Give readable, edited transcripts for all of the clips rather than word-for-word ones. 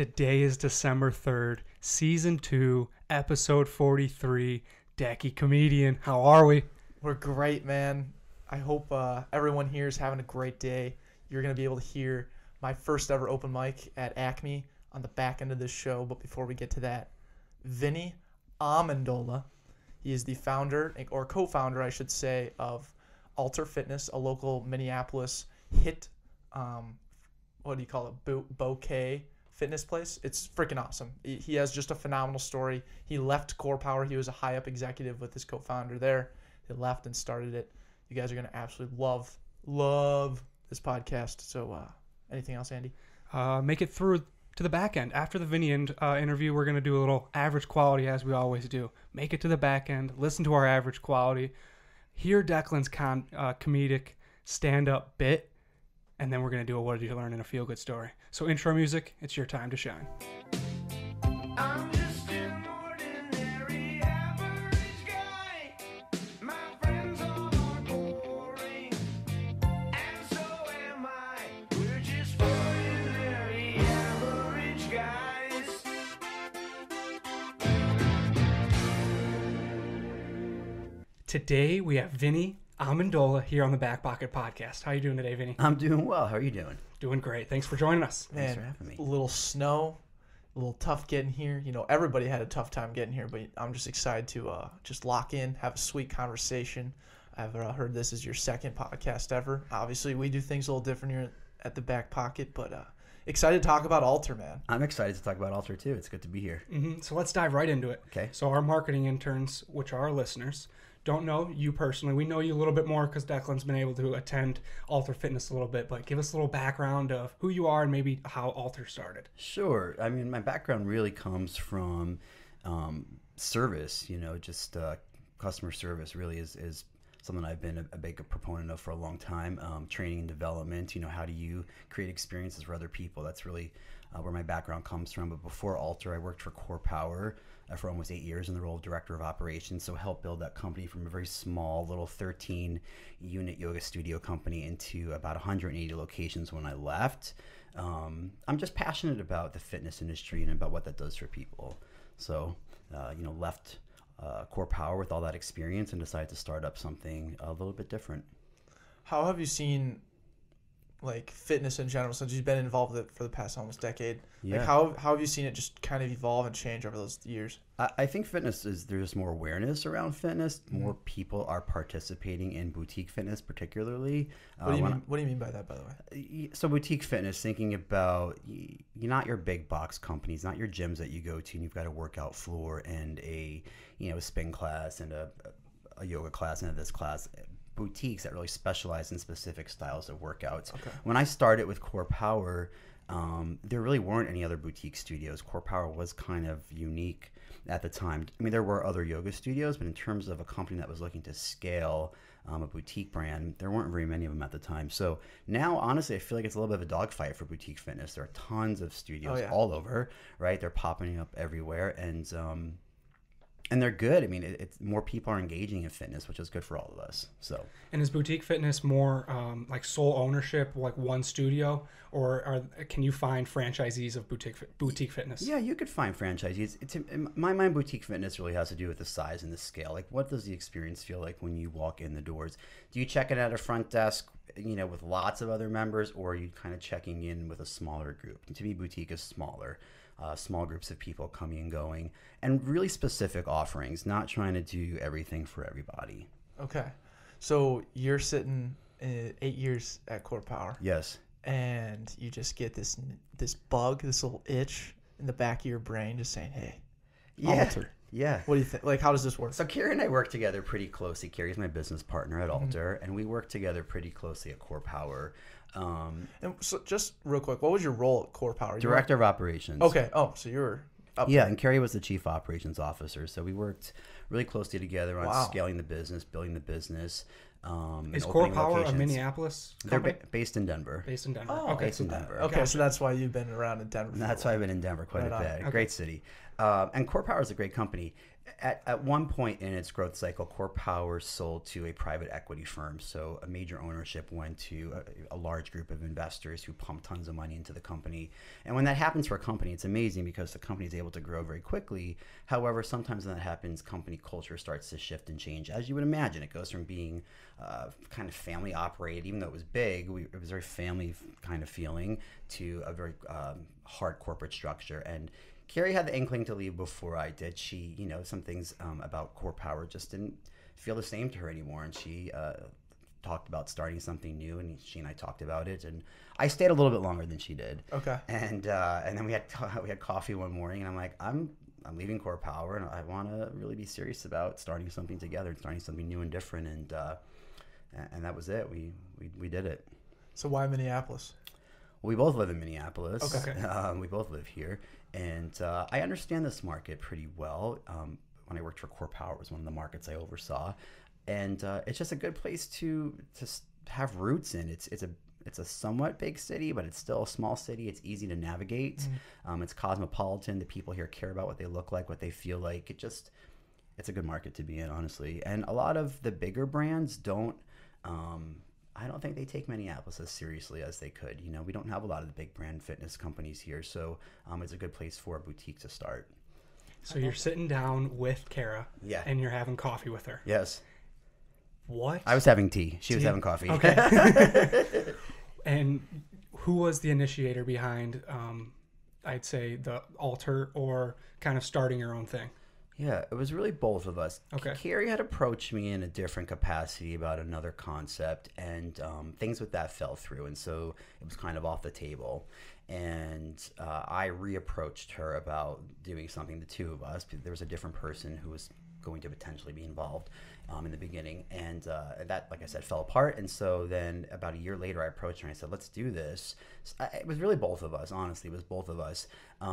Today is December 3rd, Season 2, Episode 43, Decky Comedian. How are we? We're great, man. I hope everyone here is having a great day. You're going to be able to hear my first ever open mic at Acme on the back end of this show. But before we get to that, Vinny Amendola, he is the founder, or co-founder, I should say, of ALTR Fitness, a local Minneapolis hit, what do you call it, bouquet fitness place. It's freaking awesome. He has just a phenomenal story. He left Core Power. He was a high-up executive with his co-founder there. He left and started it. You guys are going to absolutely love this podcast. So anything else, Andy? Make it through to the back end. After the Vinny interview, we're going to do a little average quality, as we always do. Make it to the back end. Listen to our average quality. Hear Declan's comedic stand-up bit. And then we're going to do a What Did You Learn in a Feel-Good Story. So intro music, it's your time to shine. I'm just an ordinary average guy. My friends all are boring, and so am I. We're just ordinary average guys. Today we have Vinny Amendola here on the Backpocket podcast. How you doing today, Vinny? I'm doing well. How are you doing? Doing great. Thanks for joining us. Thanks for having me. A little snow, a little tough getting here. You know, everybody had a tough time getting here, but I'm just excited to just lock in, have a sweet conversation. I've heard this is your second podcast ever. Obviously, we do things a little different here at the Backpocket, but excited to talk about ALTR, man. I'm excited to talk about ALTR too. It's good to be here. So let's dive right into it. Okay. So our marketing interns, which are our listeners, don't know you personally. We know you a little bit more because Declan's been able to attend ALTR Fitness a little bit, but give us a little background of who you are and maybe how ALTR started. Sure. I mean, my background really comes from service, just customer service really is something I've been a big proponent of for a long time. Training and development, how do you create experiences for other people? That's really where my background comes from. But before ALTR, I worked for CORE POWER for almost 8 years in the role of director of operations. So helped build that company from a very small little 13-unit yoga studio company into about 180 locations when I left. I'm just passionate about the fitness industry and about what that does for people. So, left CORE POWER with all that experience and decided to start up something a little bit different. How have you seen, like, fitness in general, since you've been involved with it for the past almost decade? Yeah. Like, how have you seen it just kind of evolve and change over those years? I think there's just more awareness around fitness. More people are participating in boutique fitness, particularly. What do you mean by that, by the way? So boutique fitness, thinking about not your big box companies, not your gyms that you go to and you've got a workout floor and a spin class and a yoga class and a this class. Boutiques that really specialize in specific styles of workouts. Okay. When I started with CORE POWER, there really weren't any other boutique studios. CORE POWER was kind of unique at the time. I mean, there were other yoga studios, but in terms of a company that was looking to scale a boutique brand, there weren't very many of them at the time. So now, honestly, I feel like it's a little bit of a dogfight for boutique fitness. There are tons of studios all over, right? They're popping up everywhere, and they're good. I mean, it's more people are engaging in fitness, which is good for all of us. So, And is boutique fitness more like sole ownership, like one studio, or can you find franchisees of boutique fitness? yeah, you could find franchisees. In my mind, boutique fitness really has to do with the size and the scale. Like, what does the experience feel like when you walk in the doors? Do you check in at a front desk, with lots of other members, or are you kind of checking in with a smaller group? And to me, boutique is smaller. Small groups of people coming and going, and really specific offerings, not trying to do everything for everybody. Okay. So you're sitting 8 years at CORE POWER. Yes. And you just get this bug, this little itch in the back of your brain just saying, hey, ALTR. Yeah. What do you think? Like, how does this work? So Kari and I work together pretty closely. Kari's my business partner at ALTR, and we work together pretty closely at CORE POWER. And so just real quick, what was your role at CORE POWER? Director of operations. Okay. Oh, so you were up. Yeah, and Kari was the chief operations officer. So we worked really closely together on scaling the business, building the business. Is CORE POWER locations. a Minneapolis They're company? Based in Denver. Based in Denver. Oh, okay. Based in Denver. Okay, Gotcha. so that's why you've been around in Denver. That's why I've been in Denver quite a bit. Okay. Great city. And Core Power is a great company. At one point in its growth cycle, Core Power sold to a private equity firm. So a major ownership went to a large group of investors who pumped tons of money into the company. And when that happens for a company, it's amazing because the company is able to grow very quickly. However, sometimes when that happens, company culture starts to shift and change. As you would imagine, it goes from being kind of family operated, even though it was big, it was very family kind of feeling, to a very hard corporate structure. And Kari had the inkling to leave before I did. She, some things about Core Power just didn't feel the same to her anymore. And she talked about starting something new, and she and I talked about it. And I stayed a little bit longer than she did. Okay. And then we had coffee one morning, and I'm like, I'm leaving Core Power, and I want to really be serious about starting something together, starting something new and different. And that was it. We did it. So why Minneapolis? We both live in Minneapolis. Okay. We both live here. And I understand this market pretty well. When I worked for Core Power, it was one of the markets I oversaw. And it's just a good place to have roots in. It's a somewhat big city, but it's still a small city. It's easy to navigate. It's cosmopolitan. The people here care about what they look like, what they feel like. It's a good market to be in, honestly. And a lot of the bigger brands don't... I don't think they take Minneapolis as seriously as they could. We don't have a lot of the big brand fitness companies here, so it's a good place for a boutique to start. So you're sitting down with Kara, Yeah. and you're having coffee with her. Yes. What? I was having tea. She was having coffee. Okay. And who was the initiator behind, I'd say, the ALTR or kind of starting your own thing? Yeah, it was really both of us. Okay. Kari had approached me in a different capacity about another concept, and things with that fell through, and so it was kind of off the table. And I reapproached her about doing something, the two of us. There was a different person who was going to potentially be involved in the beginning, and that, like I said, fell apart. And so then about a year later, I approached her and I said, let's do this. It was really both of us, honestly. It was both of us.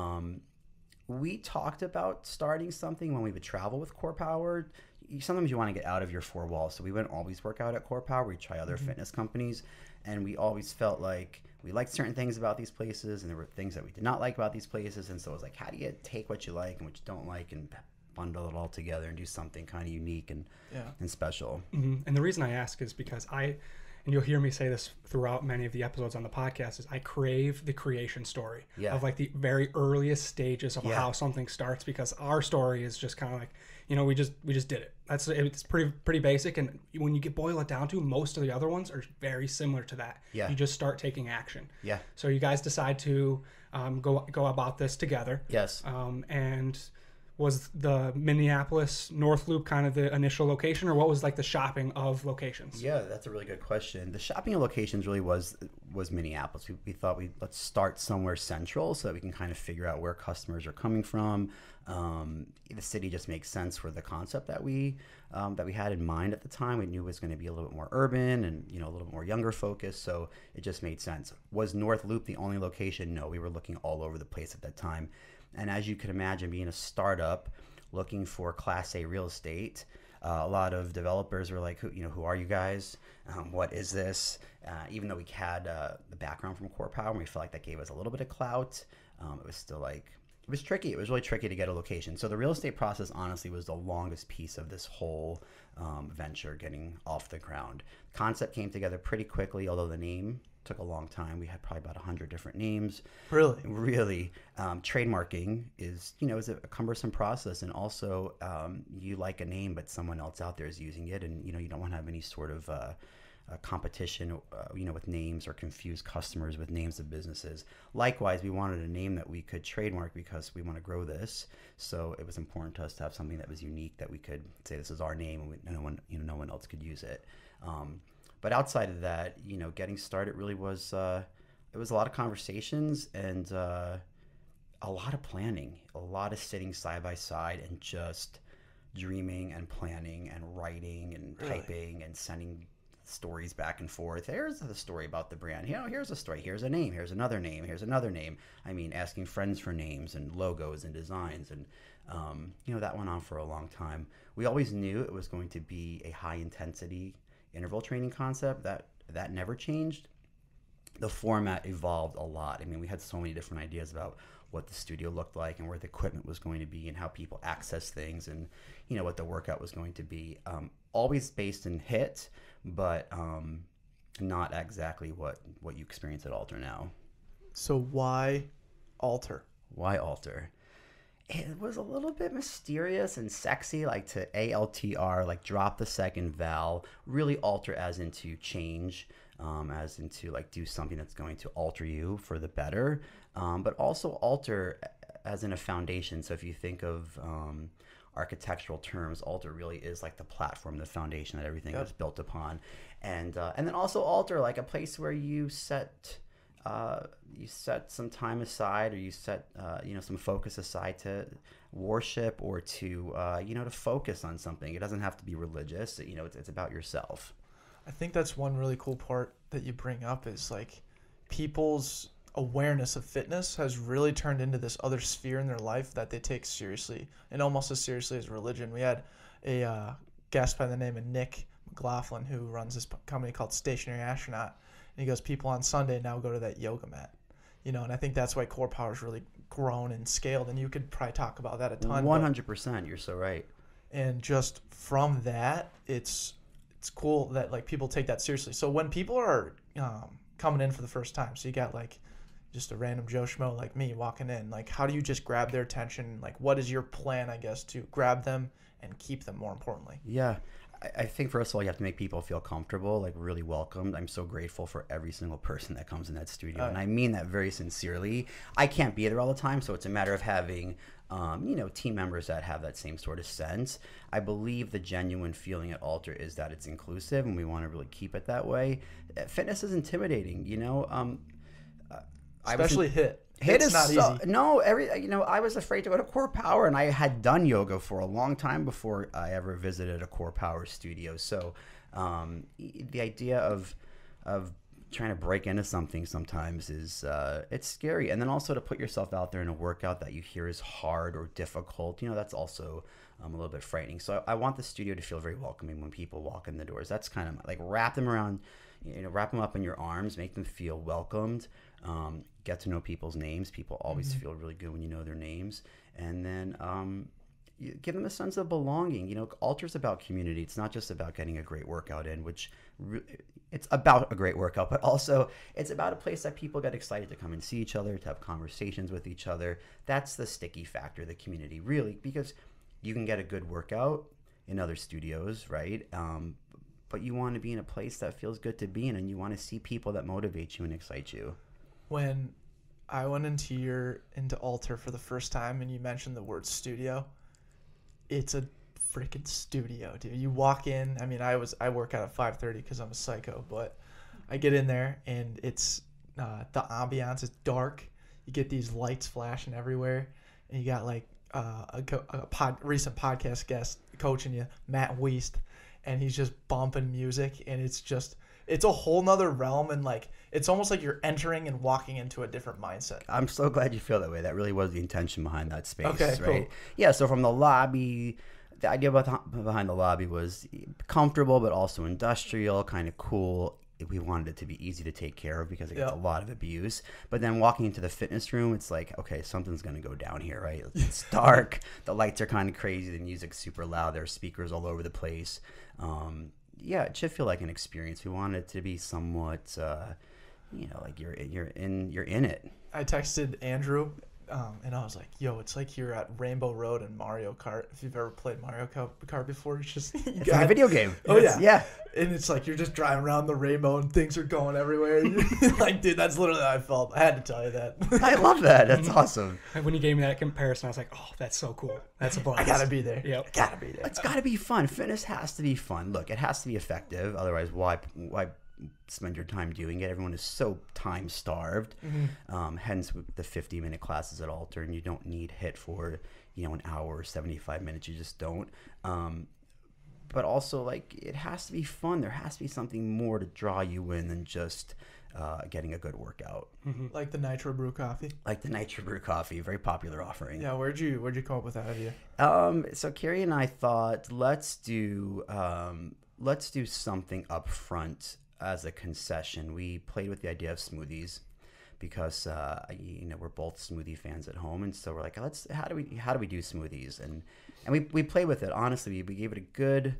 We talked about starting something when we would travel with Core Power. Sometimes you want to get out of your four walls. So we wouldn't always work out at Core Power. We'd try other fitness companies. And we always felt like we liked certain things about these places, and there were things that we did not like about these places. And so it was like, how do you take what you like and what you don't like and bundle it all together and do something kind of unique and special? And the reason I ask is because and you'll hear me say this throughout many of the episodes on the podcast, is I crave the creation story of like the very earliest stages of how something starts, because our story is just kind of like, we just did it. It's pretty basic, and when you boil it down to, most of the other ones are very similar to that. You just start taking action. So you guys decide to go about this together. Yes. And was the Minneapolis North Loop kind of the initial location, or what was like the shopping of locations? Yeah, that's a really good question. The shopping of locations really was Minneapolis. We thought let's start somewhere central so that we can kind of figure out where customers are coming from. The city just makes sense for the concept that we had in mind at the time. We knew it was going to be a little bit more urban and a little bit more younger focused, so it just made sense. Was North Loop the only location? No, we were looking all over the place at that time. And as you can imagine, being a startup looking for Class A real estate, a lot of developers were like, who are you guys? What is this? Even though we had the background from Core Power, and we felt like that gave us a little bit of clout, it was still like, it was tricky. It was really tricky to get a location. So the real estate process, honestly, was the longest piece of this whole venture getting off the ground. Concept came together pretty quickly, although the name took a long time. We had probably about 100 different names. Really. Trademarking is a cumbersome process, and also you like a name, but someone else out there is using it, and you don't want to have any sort of competition, with names, or confuse customers with names of businesses. Likewise, we wanted a name that we could trademark because we want to grow this. So it was important to us to have something that was unique, that we could say this is our name, and no one else could use it. But outside of that, getting started really was, it was a lot of conversations and a lot of planning, a lot of sitting side by side and just dreaming and planning and writing and typing and sending stories back and forth. Here's the story about the brand. Here's a story. Here's a name. Here's another name. Here's another name. I mean, asking friends for names and logos and designs. And, that went on for a long time. We always knew it was going to be a high intensity interval training concept. That never changed. The format evolved a lot. I mean, we had so many different ideas about what the studio looked like and where the equipment was going to be and how people access things and, you know, what the workout was going to be. Always based in HIIT, but not exactly what you experience at ALTR now. So why alter? Why ALTR? It was a little bit mysterious and sexy, like to ALTR, like drop the second vowel, really alter as into change, as into like do something that's going to alter you for the better, but also alter as in a foundation. So if you think of architectural terms, alter really is like the platform, the foundation that everything is built upon. And then also alter, like a place where you set some time aside, or you set some focus aside to worship or to to focus on something. It doesn't have to be religious. You know, it's about yourself. I think that's one really cool part that you bring up is like people's awareness of fitness has really turned into this other sphere in their life that they take seriously, and almost as seriously as religion. We had a guest by the name of Nick McLaughlin who runs this company called Stationary Astronaut. And he goes, people on Sunday now go to that yoga mat, you know, and I think that's why Core Power's really grown and scaled. And you could probably talk about that a ton. 100%. You're so right. And just from that, it's cool that like people take that seriously. So when people are coming in for the first time, so you got like just a random Joe Schmo like me walking in, like how do you just grab their attention? Like what is your plan, I guess, to grab them and keep them more importantly? Yeah. I think first of all, you have to make people feel comfortable, like really welcomed. I'm so grateful for every single person that comes in that studio. And I mean that very sincerely. I can't be there all the time, so it's a matter of having, team members that have that same sort of sense. I believe the genuine feeling at ALTR is that it's inclusive, and we want to really keep it that way. Fitness is intimidating, you know. Especially HIIT. HIIT is not so, easy. no, I was afraid to go to Core Power, and I had done yoga for a long time before I ever visited a Core Power studio. So the idea of trying to break into something sometimes is it's scary. And then also to put yourself out there in a workout that you hear is hard or difficult, you know, that's also a little bit frightening. So I want the studio to feel very welcoming when people walk in the doors. That's kind of like wrap them up in your arms, make them feel welcomed. Get to know people's names. People always feel really good when you know their names. And then you give them a sense of belonging. You know, ALTR's about community. It's not just about getting a great workout in, which it's about a great workout, but also it's about a place that people get excited to come and see each other, to have conversations with each other. That's the sticky factor, the community, really, because you can get a good workout in other studios, right? But you want to be in a place that feels good to be in, and you want to see people that motivate you and excite you. When I went into ALTR for the first time and you mentioned the word studio, it's a freaking studio, dude. You walk in, I mean, I work out at 5:30 because I'm a psycho, but I get in there and it's the ambiance is dark. You get these lights flashing everywhere, and you got like recent podcast guest coaching you, Matt Weist, and he's just bumping music, and it's a whole nother realm, and like it's almost like you're entering and walking into a different mindset. I'm so glad you feel that way. That really was the intention behind that space, okay, right? Cool. Yeah, so from the lobby, the idea behind the lobby was comfortable but also industrial, kind of cool. We wanted it to be easy to take care of because it gets a lot of abuse. But then walking into the fitness room, it's like, okay, something's going to go down here, right? It's dark. The lights are kind of crazy. The music's super loud. There are speakers all over the place. Yeah, it should feel like an experience. We want it to be somewhat, like you're in it. I texted Andrew, and I was like, "Yo, it's like you're at Rainbow Road in Mario Kart. If you've ever played Mario Kart before, it's just it's like a video game. Oh yeah, yeah. And it's like you're just driving around the rainbow and things are going everywhere. Like, dude, that's literally how I felt. I had to tell you that. I love that. That's awesome. When you gave me that comparison, I was like, oh, that's so cool. That's a blast. I gotta be there. Yep. Gotta be there. It's got to be fun. Fitness has to be fun. Look, it has to be effective. Otherwise, why spend your time doing it? Everyone is so time starved. Hence the 50-minute classes at ALTR, and you don't need HIIT for an hour or 75 minutes. You just don't. But also, like, it has to be fun. There has to be something more to draw you in than just getting a good workout. Like the Nitro Brew coffee. Like the Nitro Brew coffee, very popular offering. Yeah, where'd you come up with that idea? So Kari and I thought, let's do something up front as a concession. We played with the idea of smoothies, because we're both smoothie fans at home, and so we're like, how do we do smoothies, and we played with it. Honestly, we gave it a good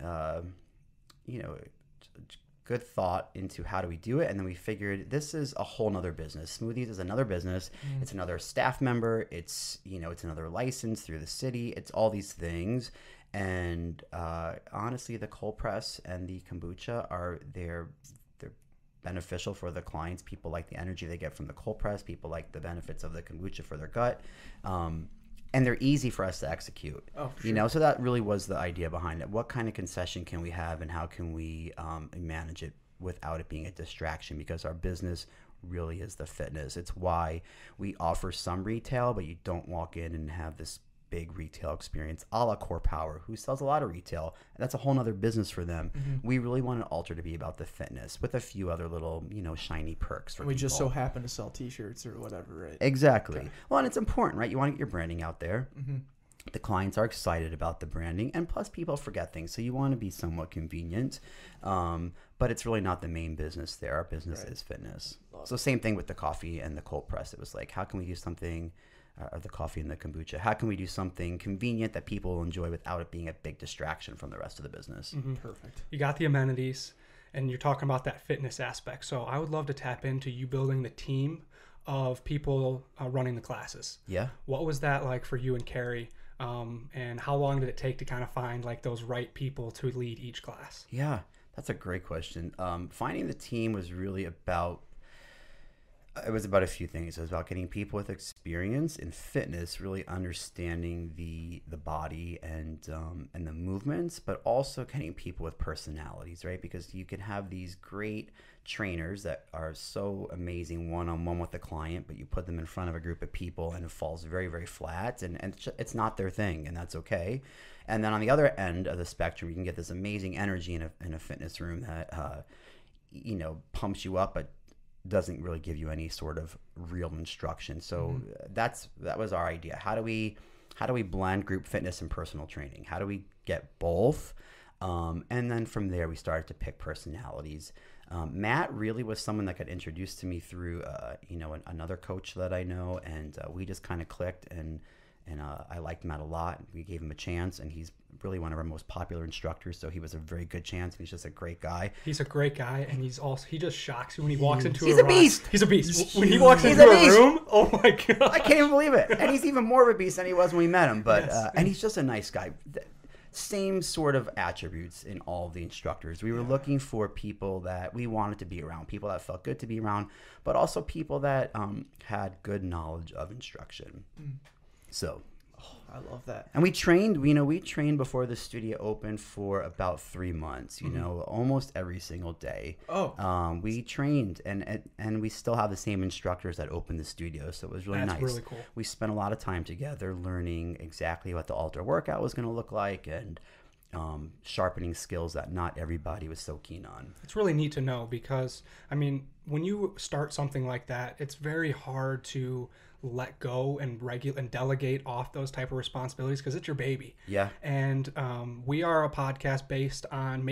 good thought into how do we do it, and then we figured this is a whole nother business. Smoothies is another business. It's another staff member. It's it's another license through the city. It's all these things, and honestly, the cold press and the kombucha they're beneficial for the clients. People like the energy they get from the cold press. People like the benefits of the kombucha for their gut. And they're easy for us to execute. Oh, sure. So that really was the idea behind it. What kind of concession can we have, and how can we manage it without it being a distraction? Because our business really is the fitness. It's why we offer some retail, but you don't walk in and have this big retail experience a la Core Power, who sells a lot of retail, and that's a whole nother business for them. We really want an ALTR to be about the fitness with a few other little shiny perks for we people. Just so happen to sell t-shirts or whatever, right? Exactly. Okay. Well, and it's important, right? You want to get your branding out there. The clients are excited about the branding, and plus people forget things, so you want to be somewhat convenient, but it's really not the main business there. Our business is fitness. So same thing with the coffee and the cold press. It was like, how can we do something, or the coffee and the kombucha, how can we do something convenient that people will enjoy without it being a big distraction from the rest of the business? Perfect. You got the amenities, and you're talking about that fitness aspect. So I would love to tap into you building the team of people running the classes. Yeah. What was that like for you and Kari? And how long did it take to kind of find like those right people to lead each class? Yeah, that's a great question. Finding the team was really about a few things. It was about getting people with experience in fitness, really understanding the body and the movements, but also getting people with personalities, right? Because you can have these great trainers that are so amazing one-on-one with the client, but you put them in front of a group of people and it falls very, very flat, and it's not their thing, and that's okay. And then on the other end of the spectrum, you can get this amazing energy in a fitness room that pumps you up, but doesn't really give you any sort of real instruction. So that was our idea. How do we blend group fitness and personal training? How do we get both? And then from there we started to pick personalities. Matt really was someone that got introduced to me through another coach that I know, and we just kind of clicked, and I liked Matt a lot. We gave him a chance, and he's really one of our most popular instructors, so he was a very good chance. He's just a great guy. He's a great guy, and he just shocks you when he walks into a beast. He's a beast. When he walks into a room, oh my god, I can't even believe it. And he's even more of a beast than he was when we met him. But yes. And he's just a nice guy. Same sort of attributes in all of the instructors. We were looking for people that we wanted to be around, people that felt good to be around, but also people that had good knowledge of instruction. So I love that. And we trained before the studio opened for about 3 months, almost every single day. We trained, and we still have the same instructors that opened the studio, so it was really nice. That's really cool. We spent a lot of time together learning exactly what the ALTR workout was going to look like, and sharpening skills that not everybody was so keen on. It's really neat to know, because when you start something like that, it's very hard to let go and delegate off those type of responsibilities, because it's your baby. Yeah. And we are a podcast based on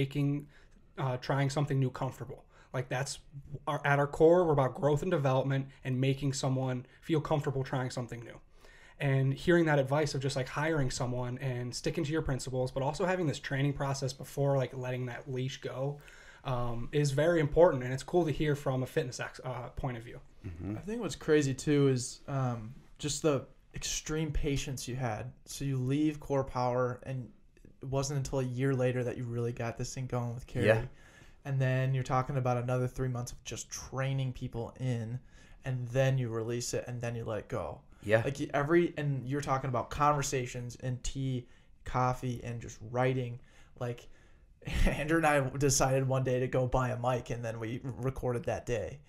trying something new comfortable. Like that's at our core, we're about growth and development and making someone feel comfortable trying something new. And hearing that advice of just like hiring someone and sticking to your principles, but also having this training process before like letting that leash go, is very important. And it's cool to hear from a fitness point of view. I think what's crazy too is just the extreme patience you had. So you leave Core Power, and it wasn't until a year later that you really got this thing going with Kari. Yeah. And then you're talking about another 3 months of just training people in, and then you release it, and then you let it go. Yeah. Like and you're talking about conversations and tea, coffee, and just writing. Like Andrew and I decided one day to go buy a mic, and then we recorded that day.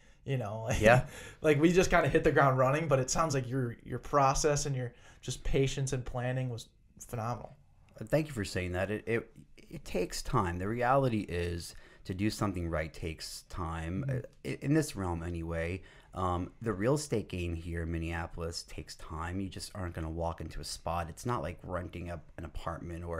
Like we just kind of hit the ground running. But it sounds like your process and your just patience and planning was phenomenal. Thank you for saying that. It takes time. The reality is, to do something right takes time. In this realm anyway. The real estate game here in Minneapolis takes time. You just aren't going to walk into a spot. It's not like renting an apartment or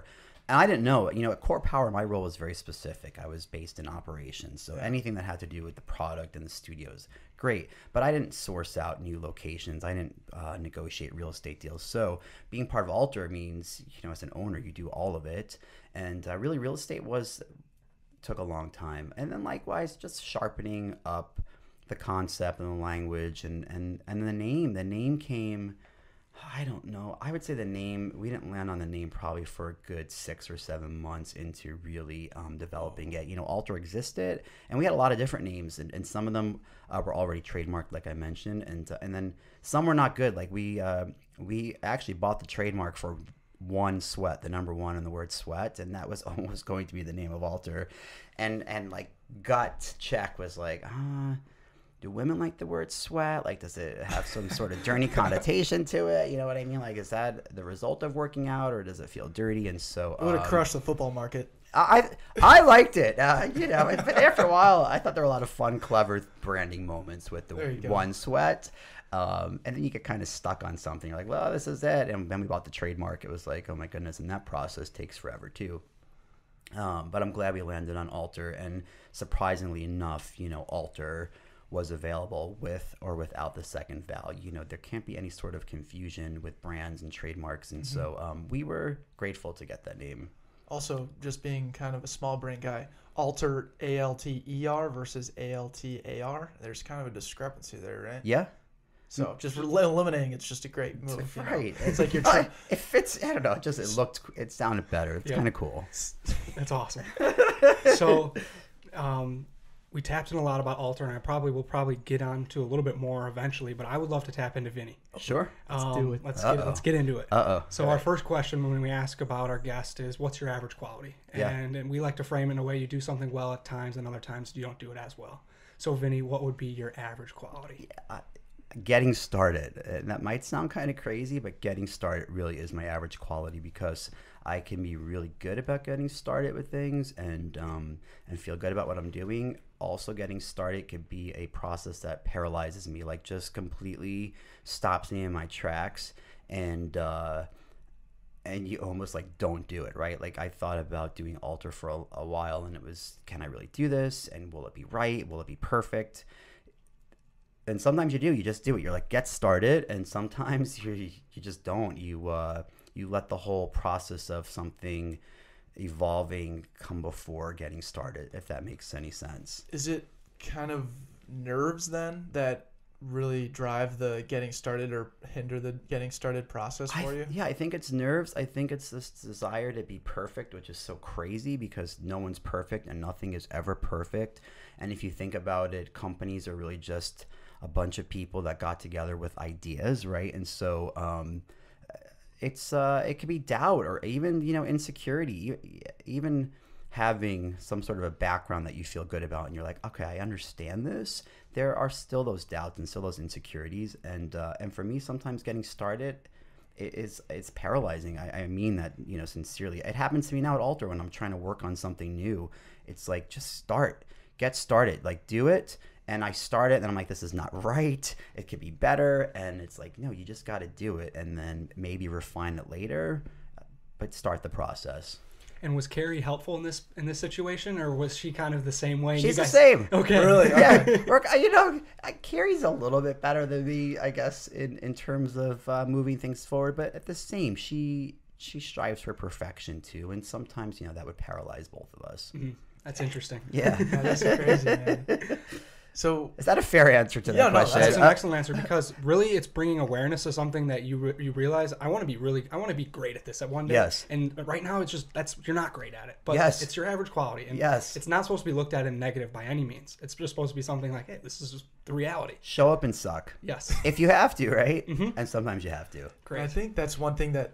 And I didn't know, at Core Power, my role was very specific. I was based in operations. So anything that had to do with the product and the studios, great. But I didn't source out new locations. I didn't negotiate real estate deals. So being part of ALTR means, as an owner, you do all of it. And really, real estate took a long time. And then likewise, just sharpening up the concept and the language and the name. The name came... I don't know. I would say we didn't land on the name probably for a good 6 or 7 months into really developing it. ALTR existed, and we had a lot of different names, and some of them were already trademarked, like I mentioned, and then some were not good. Like we actually bought the trademark for one sweat, the number one in the word sweat, and that was almost going to be the name of ALTR, and like gut check was like, do women like the word sweat? Like, does it have some sort of dirty connotation to it? You know what I mean? Like, is that the result of working out, or does it feel dirty? And so It would have crushed the football market. I liked it. But after a while, I thought there were a lot of fun, clever branding moments with the one sweat. And then you get kind of stuck on something. You're like, well, this is it. And then we bought the trademark. It was like, oh my goodness. And that process takes forever too. But I'm glad we landed on ALTR. And surprisingly enough, ALTR was available with or without the second vowel. There can't be any sort of confusion with brands and trademarks. And so we were grateful to get that name. Also, just being kind of a small brain guy, ALTR, ALTER versus ALTAR. There's kind of a discrepancy there, right? Yeah. So just eliminating it's just a great move. Right. It's like you're trying. It fits. I don't know. It sounded better. It's kind of cool. That's awesome. So, we tapped in a lot about ALTR, and we'll probably get on to a little bit more eventually, but I would love to tap into Vinny. Sure. Let's do it. Let's get into it. So All our right. first question when we ask about our guest is, what's your average quality? Yeah. And we like to frame it in a way you do something well at times, and other times you don't do it as well. So Vinny, what would be your average quality? Getting started. And that might sound kind of crazy, but getting started really is my average quality, because I can be really good about getting started with things and feel good about what I'm doing. Also, getting started could be a process that paralyzes me, like just completely stops me in my tracks, and you almost like don't do it, right? Like I thought about doing ALTR for a while, and it was, can I really do this? And will it be right? Will it be perfect? And sometimes you do. You just do it. You're like, get started, and sometimes you just don't. You let the whole process of something evolving come before getting started, if that makes any sense. Is it kind of nerves then that really drive the getting started or hinder the getting started process for you? Yeah, I think it's nerves. I think it's this desire to be perfect, which is so crazy because no one's perfect and nothing is ever perfect. And if you think about it, companies are really just a bunch of people that got together with ideas, right? And so it could be doubt or even insecurity, even having some sort of a background that you feel good about, and you're like, okay, I understand this. There are still those doubts and still those insecurities, and for me, sometimes getting started it's paralyzing. I mean that sincerely. It happens to me now at ALTR when I'm trying to work on something new. It's like, just get started, like do it. And I start it, and I'm like, this is not right. It could be better. And it's like, no, you just got to do it, and then maybe refine it later, but start the process. And was Kari helpful in this situation, or was she kind of the same way? She's the same. Okay. Really? Yeah. Kari's a little bit better than me, I guess, in terms of moving things forward, but at the same, she strives for perfection too, and sometimes that would paralyze both of us. Mm-hmm. That's interesting. Yeah. Yeah, that's crazy, man. So is that a fair answer to that question? That's an excellent answer, because really it's bringing awareness to something that you realize, I want to be great at this at one day. Yes. And right now it's just, you're not great at it, but yes. It's your average quality. And yes. It's not supposed to be looked at in negative by any means. It's just supposed to be something like, hey, this is just the reality. Show up and suck. Yes. If you have to, right? Mm-hmm. And sometimes you have to. Great. I think that's one thing that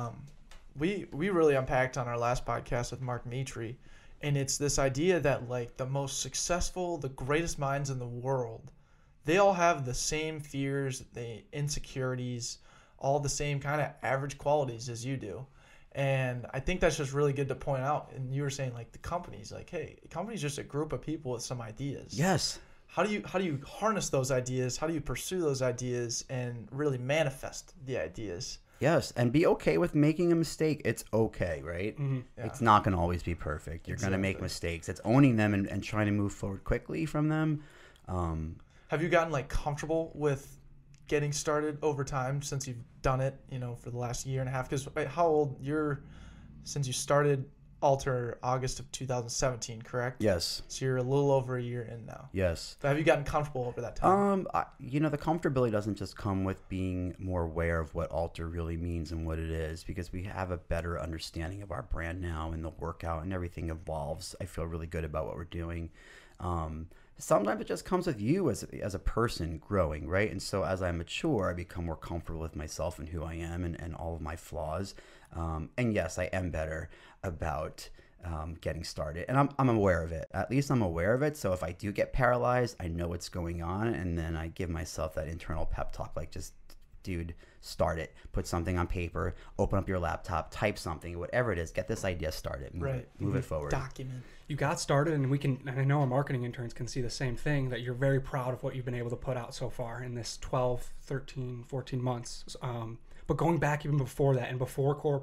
we really unpacked on our last podcast with Mark Mitri. And it's this idea that like the most successful, the greatest minds in the world, they all have the same fears, the insecurities, all the same kind of average qualities as you do. And I think that's just really good to point out. And you were saying like the company's like, hey, the company's just a group of people with some ideas. Yes. How do you harness those ideas? How do you pursue those ideas and really manifest the ideas? Yes, and be okay with making a mistake. It's okay, right? Yeah. It's not going to always be perfect. You're going to make mistakes. It's owning them and trying to move forward quickly from them. Have you gotten like comfortable with getting started over time since you've done it, for the last year and a half? Because how old since you started ALTR August of 2017, correct? Yes. So you're a little over a year in now. Yes. So have you gotten comfortable over that time? The comfortability doesn't just come with being more aware of what ALTR really means and what it is, because we have a better understanding of our brand now, and the workout and everything evolves. I feel really good about what we're doing. Sometimes it just comes with you as a person growing, right? And so as I mature, I become more comfortable with myself and who I am and all of my flaws. And yes, I am better about getting started. And I'm aware of it. At least I'm aware of it. So if I do get paralyzed, I know what's going on. And then I give myself that internal pep talk, like, just, dude, start it. Put something on paper, open up your laptop, type something, whatever it is, get this idea started. Move it forward. Document. You got started, and I know our marketing interns can see the same thing, that you're very proud of what you've been able to put out so far in this 12, 13, 14 months. But going back even before that, and before Core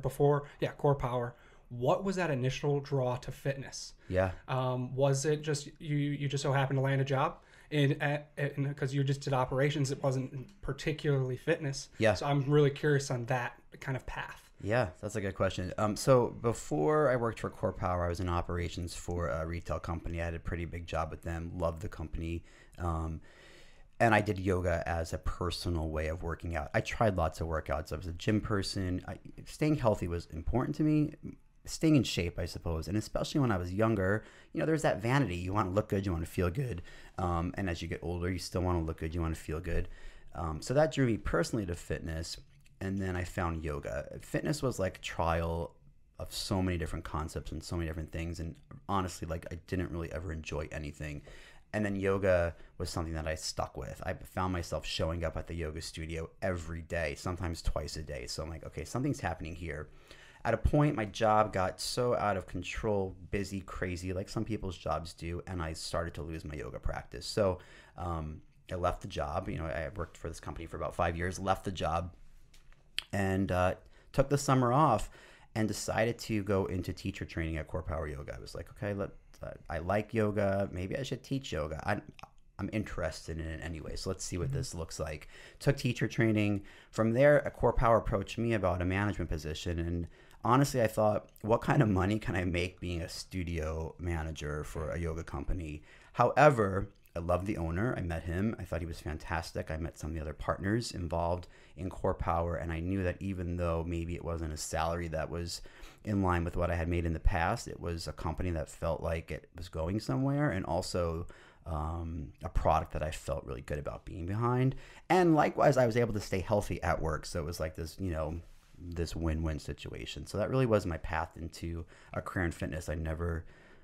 Power, what was that initial draw to fitness? Yeah. Was it just you just so happened to land a job? Because you just did operations, it wasn't particularly fitness. Yeah. So I'm really curious on that kind of path. Yeah, that's a good question. So before I worked for Core Power, I was in operations for a retail company. I had a pretty big job with them, loved the company. And I did yoga as a personal way of working out. I tried lots of workouts. I was a gym person. Staying healthy was important to me. Staying in shape, I suppose. And especially when I was younger, there's that vanity. You want to look good, you want to feel good. And as you get older, you still want to look good, you want to feel good. So that drew me personally to fitness. And then I found yoga. Fitness was like a trial of so many different concepts and so many different things. And honestly, I didn't really ever enjoy anything. And then yoga was something that I stuck with. I found myself showing up at the yoga studio every day, sometimes twice a day. So I'm like, okay, something's happening here. At a point, my job got so out of control, busy, crazy, like some people's jobs do, and I started to lose my yoga practice. So I left the job. I worked for this company for about 5 years, left the job, and took the summer off and decided to go into teacher training at Core Power Yoga. I was like, okay, I like yoga. Maybe I should teach yoga. I'm interested in it anyway, so let's see what this looks like. Took teacher training. From there, a Core Power approached me about a management position, and honestly, I thought, what kind of money can I make being a studio manager for a yoga company? However, I loved the owner. I met him. I thought he was fantastic. I met some of the other partners involved in Core Power, and I knew that even though maybe it wasn't a salary that was in line with what I had made in the past, it was a company that felt like it was going somewhere, and also a product that I felt really good about being behind. And likewise, I was able to stay healthy at work, so it was like this, this win-win situation. So that really was my path into a career in fitness. I never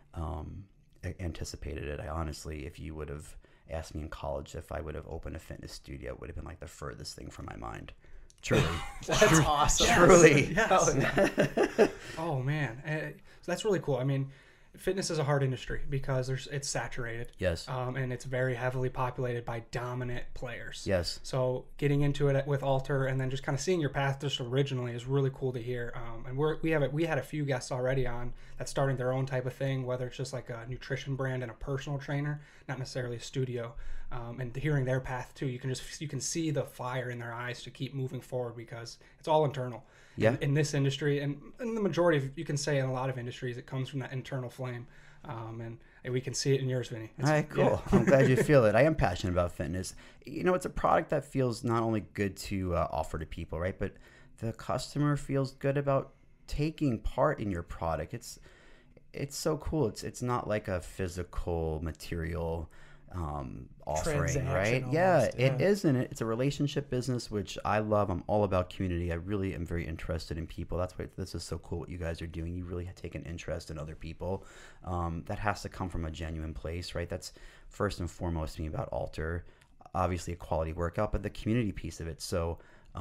anticipated it. I honestly, if you would have asked me in college if I would have opened a fitness studio, it would have been like the furthest thing from my mind. Truly. That's awesome. Truly. Yes. Oh man, so that's really cool. I mean, fitness is a hard industry because it's saturated. Yes. And it's very heavily populated by dominant players. Yes. So getting into it with ALTR and then just kind of seeing your path just originally is really cool to hear. And we had a few guests already on that starting their own type of thing, whether it's just like a nutrition brand and a personal trainer, not necessarily a studio. And hearing their path too, you can see the fire in their eyes to keep moving forward because it's all internal. Yeah. In this industry, and in the majority of, you can say in a lot of industries, it comes from that internal flame. And we can see it in yours, Vinny. All right, cool. Yeah. I'm glad you feel it. I am passionate about fitness. It's a product that feels not only good to offer to people, right? But the customer feels good about taking part in your product. It's so cool. It's not like a physical material offering, right? Yeah, it isn't. It's a relationship business, which I love. I'm all about community. I really am very interested in people. That's why this is so cool what you guys are doing. You really take an interest in other people. That has to come from a genuine place, right? That's first and foremost to me about ALTR. Obviously a quality workout, but the community piece of it. So,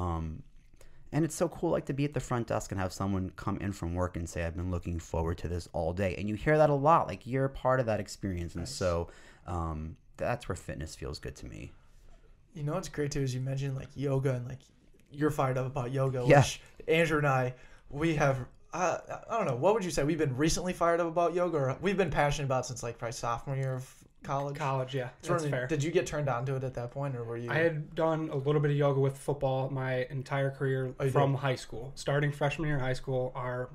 and it's so cool, like to be at the front desk and have someone come in from work and say, I've been looking forward to this all day. And you hear that a lot, like you're a part of that experience. And so that's where fitness feels good to me. What's great too is you mentioned like yoga and like you're fired up about yoga, Yeah. which Andrew and we have. I don't know. What would you say? We've been recently fired up about yoga, or we've been passionate about it since like probably sophomore year of college. College, yeah, So, that's fair. Did you get turned on to it at that point, or were you? I had done a little bit of yoga with football my entire career you from high school. Starting freshman year in high school, our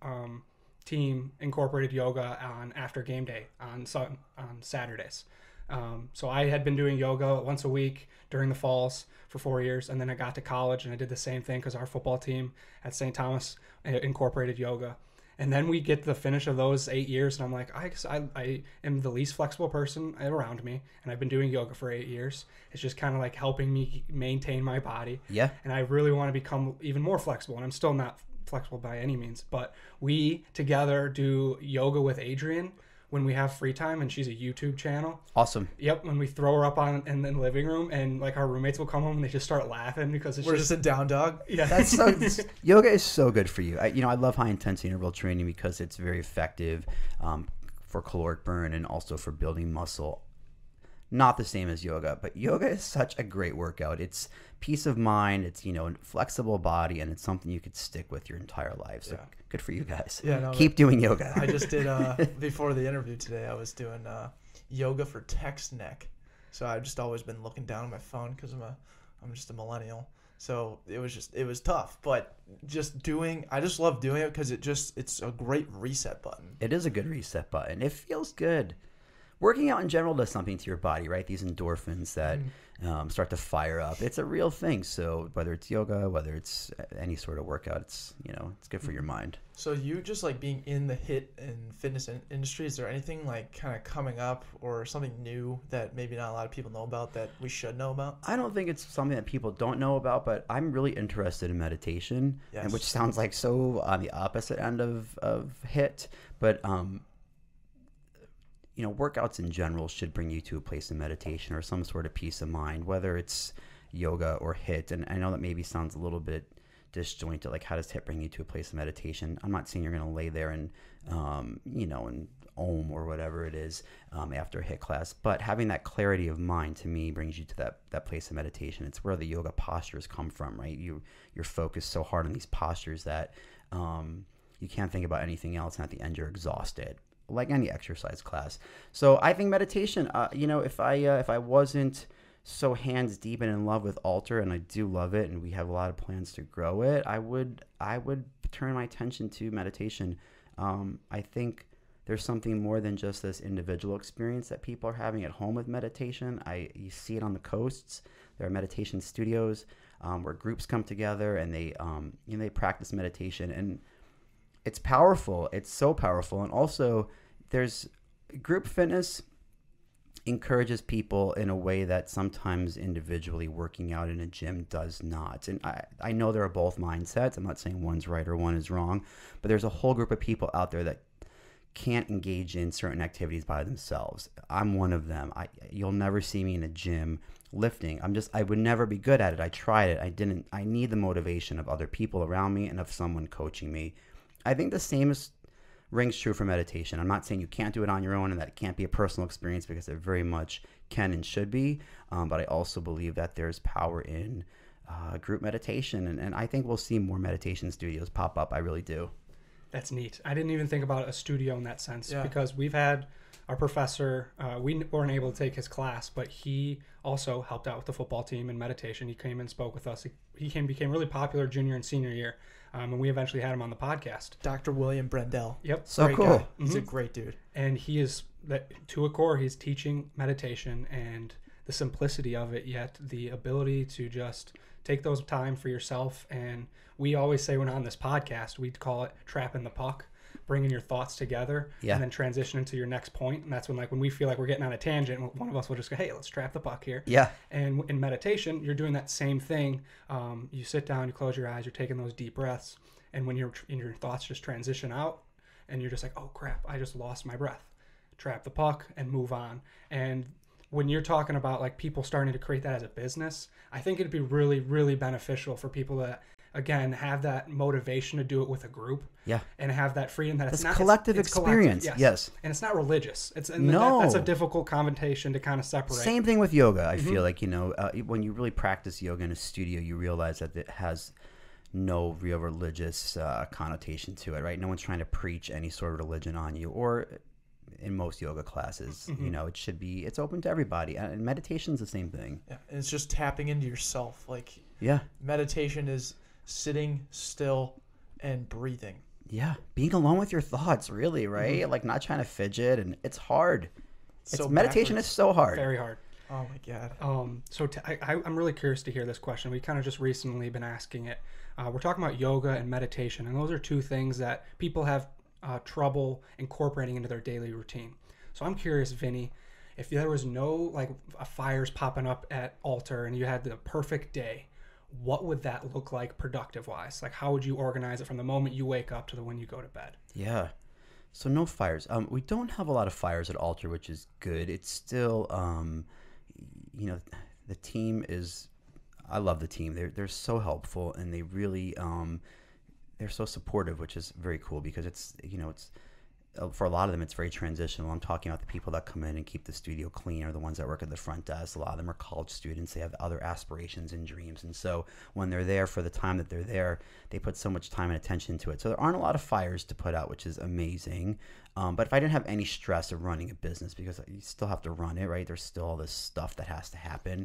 team incorporated yoga on after game day on Saturdays. So I had been doing yoga once a week during the falls for 4 years, and then I got to college and I did the same thing because our football team at St. Thomas incorporated yoga. And then we get to the finish of those 8 years, and I'm like, I am the least flexible person around me, and I've been doing yoga for 8 years. It's just kind of like helping me maintain my body. Yeah. And I really want to become even more flexible, and I'm still not flexible by any means. But we together do yoga with Adrian when we have free time, and she's a YouTube channel. Awesome. Yep, when we throw her up in the living room, and like our roommates will come home and they just start laughing because We're just a down dog. yeah. That's so. Yoga is so good for you. I love high intensity interval training because it's very effective for caloric burn and also for building muscle. Not the same as yoga, but yoga is such a great workout. It's peace of mind. It's a flexible body, and it's something you could stick with your entire life. So good for you guys. Yeah, no, Keep doing yoga. I just did before the interview today. I was doing yoga for text neck. So I've just always been looking down at my phone because I'm just a millennial. So it was tough, but I just love doing it because it's a great reset button. It is a good reset button. It feels good. Working out in general does something to your body, right? These endorphins that start to fire up. It's a real thing. So whether it's yoga, whether it's any sort of workout, it's good for your mind. So you just like being in the HIIT and fitness industry, is there anything like kind of coming up or something new that maybe not a lot of people know about that we should know about? I don't think it's something that people don't know about, but I'm really interested in meditation, and which sounds like so on the opposite end of HIIT, but workouts in general should bring you to a place of meditation or some sort of peace of mind, whether it's yoga or HIIT. And I know that maybe sounds a little bit disjointed, like how does HIIT bring you to a place of meditation? I'm not saying you're going to lay there and, and Om or whatever it is after a HIIT class, but having that clarity of mind to me brings you to that place of meditation. It's where the yoga postures come from, right? You're focused so hard on these postures that you can't think about anything else, and at the end you're exhausted, like any exercise class. So I think meditation, if I wasn't so hands deep and in love with ALTR, and I do love it, and we have a lot of plans to grow it, I would turn my attention to meditation. I think there's something more than just this individual experience that people are having at home with meditation. You see it on the coasts. There are meditation studios where groups come together and they practice meditation, and it's powerful. It's so powerful. And also there's group fitness encourages people in a way that sometimes individually working out in a gym does not. And I know there are both mindsets. I'm not saying one's right or one is wrong, but there's a whole group of people out there that can't engage in certain activities by themselves. I'm one of them. You'll never see me in a gym lifting. I would never be good at it. I tried it. I need the motivation of other people around me and of someone coaching me. I think the same rings true for meditation. I'm not saying you can't do it on your own and that it can't be a personal experience, because it very much can and should be. But I also believe that there's power in group meditation. And I think we'll see more meditation studios pop up. I really do. That's neat. I didn't even think about a studio in that sense, because we've had our professor, we weren't able to take his class, but he also helped out with the football team in meditation. He came and spoke with us. He became really popular junior and senior year, and we eventually had him on the podcast. Dr. William Brendel. Yep. So Great cool. guy. He's a great dude. And he is, to a core, he's teaching meditation and the simplicity of it, yet the ability to just take those time for yourself. And we always say when on this podcast, we call it trapping the puck, bringing your thoughts together and then transition into your next point. And that's when we feel like we're getting on a tangent, one of us will just go, hey, let's trap the puck here. Yeah. And in meditation, you're doing that same thing. You sit down, you close your eyes, you're taking those deep breaths. And when your thoughts just transition out and you're just like, oh crap, I just lost my breath. Trap the puck and move on. And when you're talking about like people starting to create that as a business, I think it'd be really, really beneficial for people that again, have that motivation to do it with a group. Yeah. And have that freedom that It's it's not collective it's experience. Collective, Yes. And it's not religious. No. That's a difficult connotation to kind of separate. Same thing with yoga. I feel like, when you really practice yoga in a studio, you realize that it has no real religious connotation to it, right? No one's trying to preach any sort of religion on you, or in most yoga classes, it's open to everybody. And meditation's the same thing. Yeah, and it's just tapping into yourself. Like, Yeah. meditation is sitting still and breathing. Yeah. Being alone with your thoughts, really, right? Like not trying to fidget, and it's hard. So Meditation backwards. is so hard. Very hard. Oh my god. I'm really curious to hear this question. We kind of just recently been asking it. We're talking about yoga and meditation, and those are two things that people have trouble incorporating into their daily routine. So I'm curious, Vinny, if there was no fires popping up at ALTR and you had the perfect day, what would that look like productive wise? Like, how would you organize it from the moment you wake up to the when you go to bed? Yeah. So no fires. We don't have a lot of fires at ALTR, which is good. It's still, the team is. I love the team. They're so helpful, and they really they're so supportive, which is very cool because it's for a lot of them it's very transitional. I'm talking about the people that come in and keep the studio clean, or the ones that work at the front desk. A lot of them are college students. They have other aspirations and dreams, and so when they're there for the time that they're there, they put so much time and attention to it. So there aren't a lot of fires to put out, which is amazing. But if I didn't have any stress of running a business, because you still have to run it, right? There's still all this stuff that has to happen.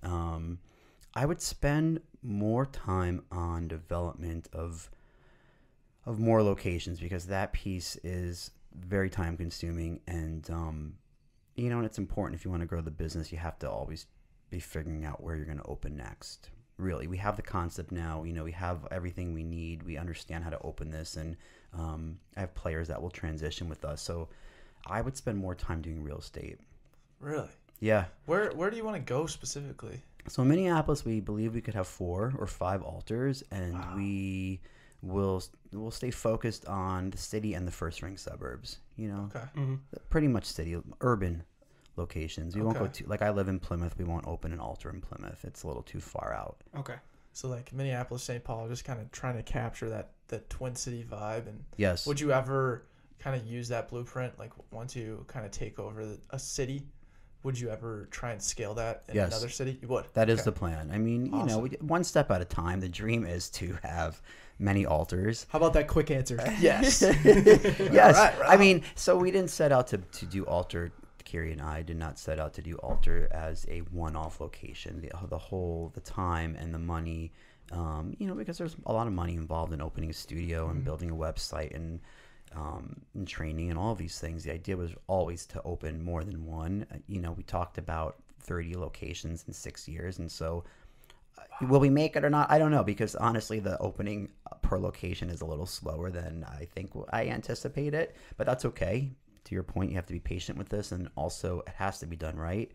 I would spend more time on development of more locations, because that piece is very time consuming, and and it's important. If you want to grow the business, you have to always be figuring out where you're going to open next. Really, we have the concept now. We have everything we need. We understand how to open this, and I have players that will transition with us. So I would spend more time doing real estate. Really? Yeah. Where do you want to go specifically? So in Minneapolis, we believe we could have 4 or 5 ALTRs, and we'll stay focused on the city and the first ring suburbs. Okay. Pretty much city, urban locations. We won't go to, I live in Plymouth. We won't open an ALTR in Plymouth. It's a little too far out. Okay. So like Minneapolis, St. Paul, just kind of trying to capture that Twin City vibe. And Yes. would you ever kind of use that blueprint? Like once you kind of take over a city, would you ever try and scale that in Yes. another city? You would. That is the plan. I mean, Awesome. one step at a time. The dream is to have many ALTRs. How about that quick answer? Yes. Yes. Right. I mean, so we didn't set out to do ALTR. Kari and I did not set out to do ALTR as a one-off location. The time and the money, because there's a lot of money involved in opening a studio and building a website and training and all of these things. The idea was always to open more than one. We talked about 30 locations in 6 years, and so will we make it or not? I don't know, because honestly, the opening per location is a little slower than I think I anticipate it, but that's okay. To your point, you have to be patient with this, and also it has to be done right.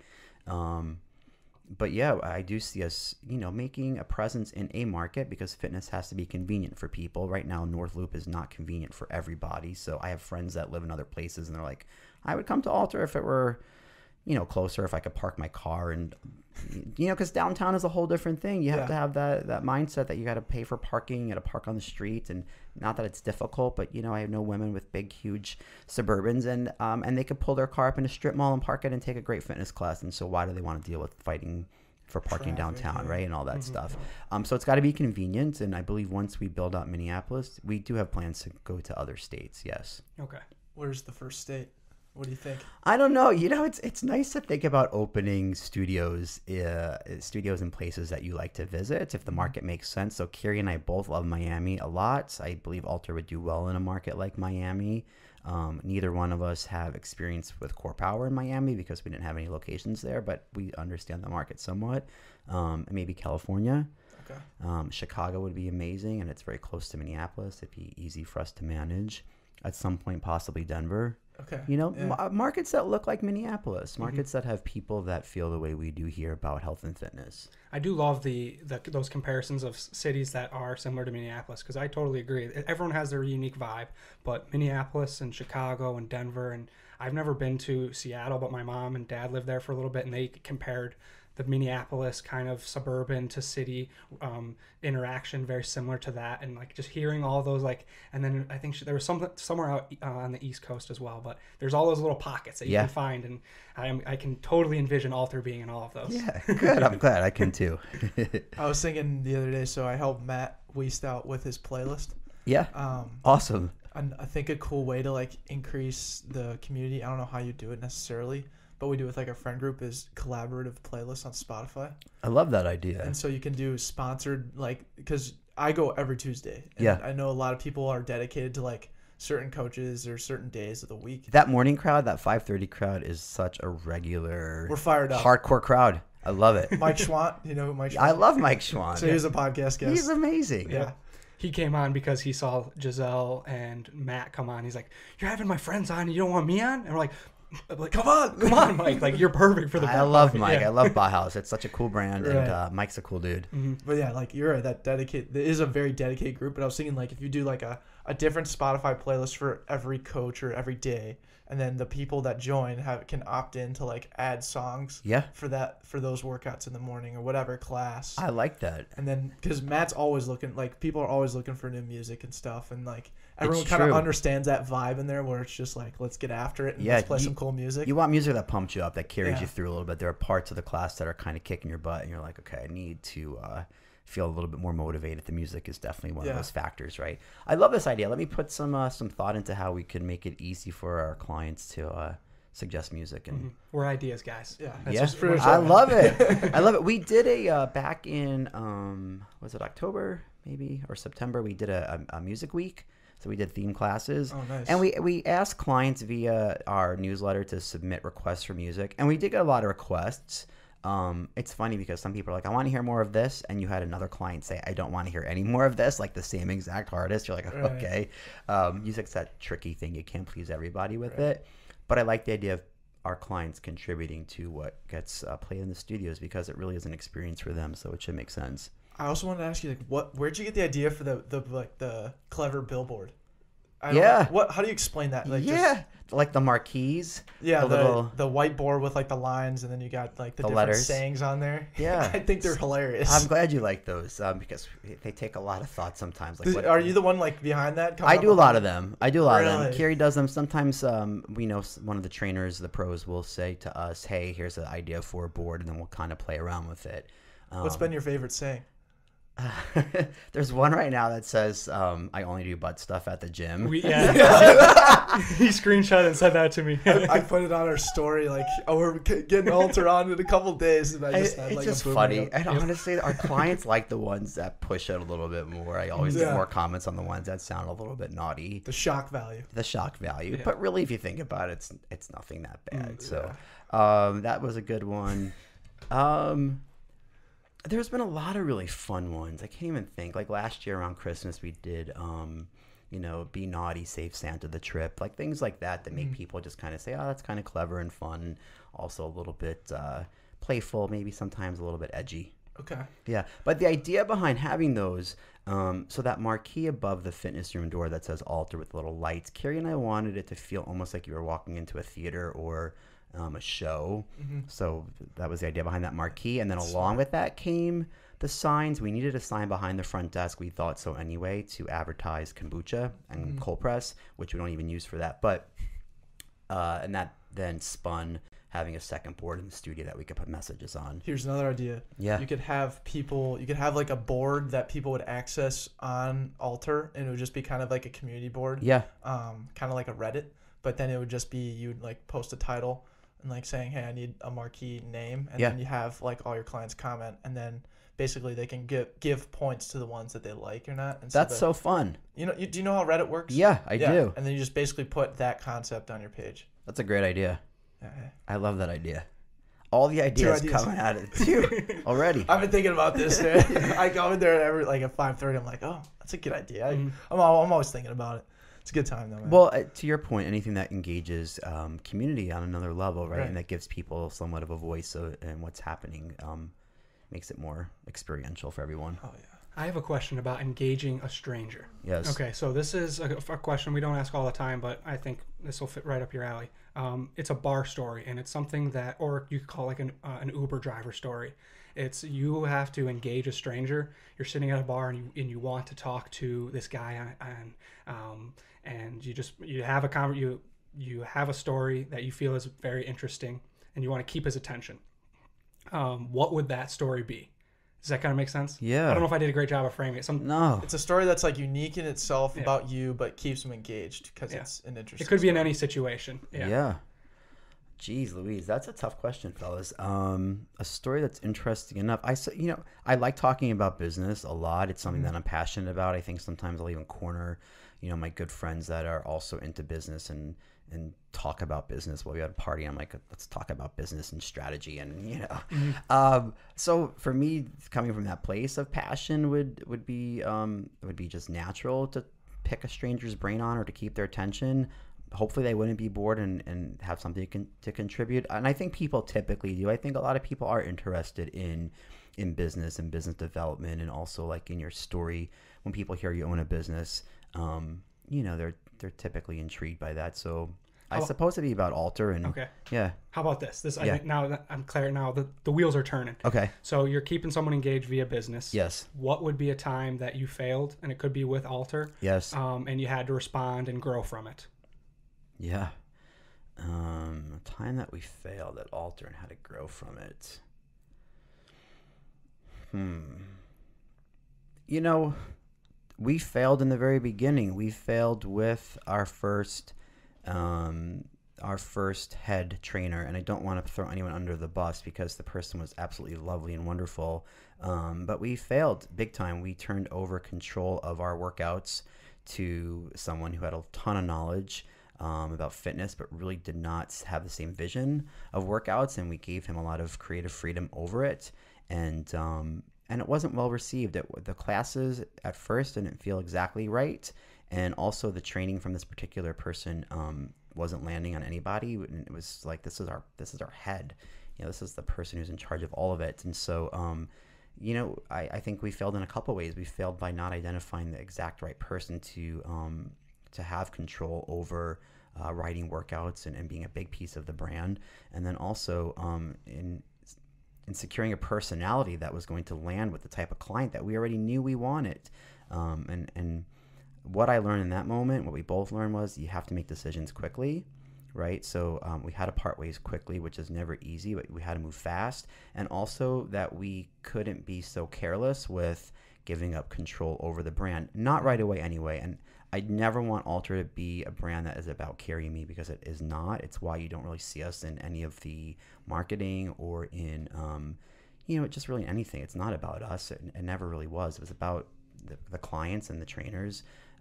But yeah, I do see us, making a presence in a market, because fitness has to be convenient for people. Right now, North Loop is not convenient for everybody. So I have friends that live in other places, and they're like, I would come to ALTR if it were, closer, if I could park my car, and because downtown is a whole different thing. You have to have that mindset that you got to pay for parking, you got to park on the street, and not that it's difficult, but I know women with big, huge Suburbans, and they could pull their car up in a strip mall and park it and take a great fitness class. And so why do they want to deal with fighting for parking downtown, right, and all that stuff? So it's got to be convenient, and I believe once we build out Minneapolis, we do have plans to go to other states. Yes. Okay. Where's the first state? What do you think? I don't know. It's nice to think about opening studios in places that you like to visit if the market makes sense. So Kari and I both love Miami a lot. I believe ALTR would do well in a market like Miami. Neither one of us have experience with CORE POWER in Miami because we didn't have any locations there, but we understand the market somewhat. Maybe California. Okay. Chicago would be amazing, and it's very close to Minneapolis. It'd be easy for us to manage. At some point, possibly Denver. Okay. Markets that look like Minneapolis, markets that have people that feel the way we do here about health and fitness. I do love those comparisons of cities that are similar to Minneapolis, because I totally agree. Everyone has their unique vibe, but Minneapolis and Chicago and Denver, and I've never been to Seattle, but my mom and dad lived there for a little bit, and they compared the Minneapolis kind of suburban to city interaction, very similar to that, and like just hearing all those like, and then I think there was somewhere out on the East Coast as well, but there's all those little pockets that you can find, and I can totally envision ALTR being in all of those. Yeah, good. I'm glad I can too. I was thinking the other day, so I helped Matt Weist out with his playlist. Yeah. Awesome. And I think a cool way to like increase the community, I don't know how you do it necessarily, but we do with like our friend group, is collaborative playlists on Spotify. I love that idea. And so you can do sponsored, like, because I go every Tuesday. And Yeah. I know a lot of people are dedicated to like certain coaches or certain days of the week. That morning crowd, that 5:30 crowd is such a regular, We're fired up. hardcore crowd. I love it. Mike Schwant, you know who Mike Schwant? I love Mike Schwann. So he was a podcast guest. He's amazing. Yeah. He came on because he saw Giselle and Matt come on. He's like, "You're having my friends on, and you don't want me on?" And we're like, "Come on, Mike! Like you're perfect for the." I love Mike. Yeah. I love Bauhaus. It's such a cool brand, Right. and Mike's a cool dude. But yeah, like you're right, that dedicated, there is a very dedicated group. But I was thinking like if you do like a different Spotify playlist for every coach or every day, and then the people that join can opt in to like add songs Yeah, for those workouts in the morning or whatever class. I like that. And then because Matt's always looking, like people are always looking for new music and stuff, and like everyone It's kind of true. understands that vibe in there where it's just like let's get after it and Yeah, let's play you- some cool music. You want music that pumps you up, that carries Yeah. you through a little bit. There are parts of the class that are kind of kicking your butt, and you're like, okay, I need to feel a little bit more motivated. The music is definitely one of Yeah. those factors, right? I love this idea. Let me put some thought into how we can make it easy for our clients to suggest music. And We're ideas guys. Yeah. That's yeah, just for we're- sure. I love it. I love it. We did a back in was it October maybe or September? We did a music week. So we did theme classes. Oh, nice. And we asked clients via our newsletter to submit requests for music, and we did get a lot of requests. It's funny because some people are like, I want to hear more of this, and you had another client say, I don't want to hear any more of this, like the same exact artist. You're like, Right. okay. Music's that tricky thing. You can't please everybody with it. But I like the idea of our clients contributing to what gets played in the studios because it really is an experience for them, so it should make sense. I also wanted to ask you, like, where'd you get the idea for the clever billboard? Yeah. How do you explain that? Like, Yeah, like the marquees. Yeah, the little. the whiteboard with like the lines, and then you got like the different letters. sayings on there. Yeah. I think they're hilarious. I'm glad you like those because they take a lot of thought sometimes. Like, what, Are you the one like behind that? I do a lot of them. I do a lot of them. Really? Kari does them. Sometimes we know one of the trainers, the pros, will say to us, "Hey, here's an idea for a board," and then we'll kind of play around with it. What's been your favorite saying? There's one right now that says, "I only do butt stuff at the gym." he screenshot and said that to me. I put it on our story like, oh, we're getting ALTR on in a couple days, and I just had It's like just a boomerang funny. up. And honestly, our clients like the ones that push it a little bit more. I always get Yeah. more comments on the ones that sound a little bit naughty. The shock value. The shock value. Yeah. But really, if you think about it, it's nothing that bad. So that was a good one. There's been a lot of really fun ones. I can't even think. Like last year around Christmas, we did, be naughty, save Santa the trip. Like things like that make people just kind of say, oh, that's kind of clever and fun. Also a little bit playful, maybe sometimes a little bit edgy. Okay. Yeah, but the idea behind having those, so that marquee above the fitness room door that says ALTR with little lights, Kari and I wanted it to feel almost like you were walking into a theater or a show. So that was the idea behind that marquee. And then along with that came the signs. We needed a sign behind the front desk. We thought so anyway, to advertise kombucha and cold press, which we don't even use for that. But, and that then spun having a second board in the studio that we could put messages on. Here's another idea. Yeah. You could have like a board that people would access on ALTR, and it would just be kind of like a community board. Yeah. Kind of like a Reddit, but then it would just be, you'd like post a title and like saying, hey, I need a marquee name, and then you have like all your clients comment, and then basically they can give points to the ones that they like or not. And That's so fun. do you know how Reddit works? Yeah, I do. And then you just basically put that concept on your page. That's a great idea. Yeah. I love that idea. All the ideas coming out of it too already. I've been thinking about this, man. I go in there at 5:30. I'm like, oh, that's a good idea. I'm always thinking about it. It's a good time though, man. Well, to your point, anything that engages community on another level, right? Right. And that gives people somewhat of a voice in what's happening makes it more experiential for everyone. Oh yeah. I have a question about engaging a stranger. Yes. Okay, so this is a question we don't ask all the time, but I think this will fit right up your alley. It's a bar story, and it's something that, or you could call like an Uber driver story. It's you have to engage a stranger. You're sitting at a bar and you want to talk to this guy, and you have a story that you feel is very interesting, and you want to keep his attention. What would that story be? Does that kind of make sense? Yeah. I don't know if I did a great job of framing it. No. It's a story that's like unique in itself about you, but keeps them engaged because Yeah. it's an interesting. It could be in story. any situation. Yeah. Jeez Louise, that's a tough question, fellas. A story that's interesting enough. I like talking about business a lot. It's something that I'm passionate about. I think sometimes I'll even corner, my good friends that are also into business and talk about business while we had a party. I'm like, let's talk about business and strategy and so for me, coming from that place of passion would be just natural to pick a stranger's brain on or to keep their attention. Hopefully they wouldn't be bored and have something to contribute. And I think people typically do. I think a lot of people are interested in business and business development, and also like in your story. When people hear you own a business, they're typically intrigued by that. So I suppose it'd be about ALTR and Okay. yeah. How about this? I Yeah. think now that I'm clear. Now the wheels are turning. Okay. So you're keeping someone engaged via business. Yes. What would be a time that you failed, and it could be with ALTR, Yes. and you had to respond and grow from it? Yeah. A time that we failed at ALTR and how to grow from it. We failed in the very beginning. We failed with our first head trainer, and I don't want to throw anyone under the bus because the person was absolutely lovely and wonderful. But we failed big time. We turned over control of our workouts to someone who had a ton of knowledge about fitness, but really did not have the same vision of workouts, and we gave him a lot of creative freedom over it, and it wasn't well received. The classes at first didn't feel exactly right, and also the training from this particular person wasn't landing on anybody. And it was like, this is our head, this is the person who's in charge of all of it. And so I think we failed in a couple ways. We failed by not identifying the exact right person to have control over writing workouts and being a big piece of the brand. And then also in securing a personality that was going to land with the type of client that we already knew we wanted. And what I learned in that moment, what we both learned, was you have to make decisions quickly, right? So we had to part ways quickly, which is never easy, but we had to move fast. And also that we couldn't be so careless with giving up control over the brand. Not right away anyway. And I never want ALTR to be a brand that is about Kari and me, because it is not. It's why you don't really see us in any of the marketing or in, just really anything. It's not about us. It never really was. It was about the clients and the trainers.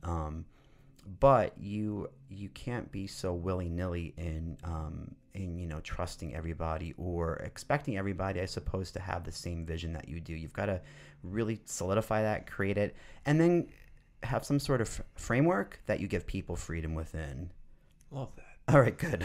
But you can't be so willy-nilly in trusting everybody or expecting everybody, I suppose, to have the same vision that you do. You've got to really solidify that, create it, and then have some sort of framework that you give people freedom within. Love that. All right, good.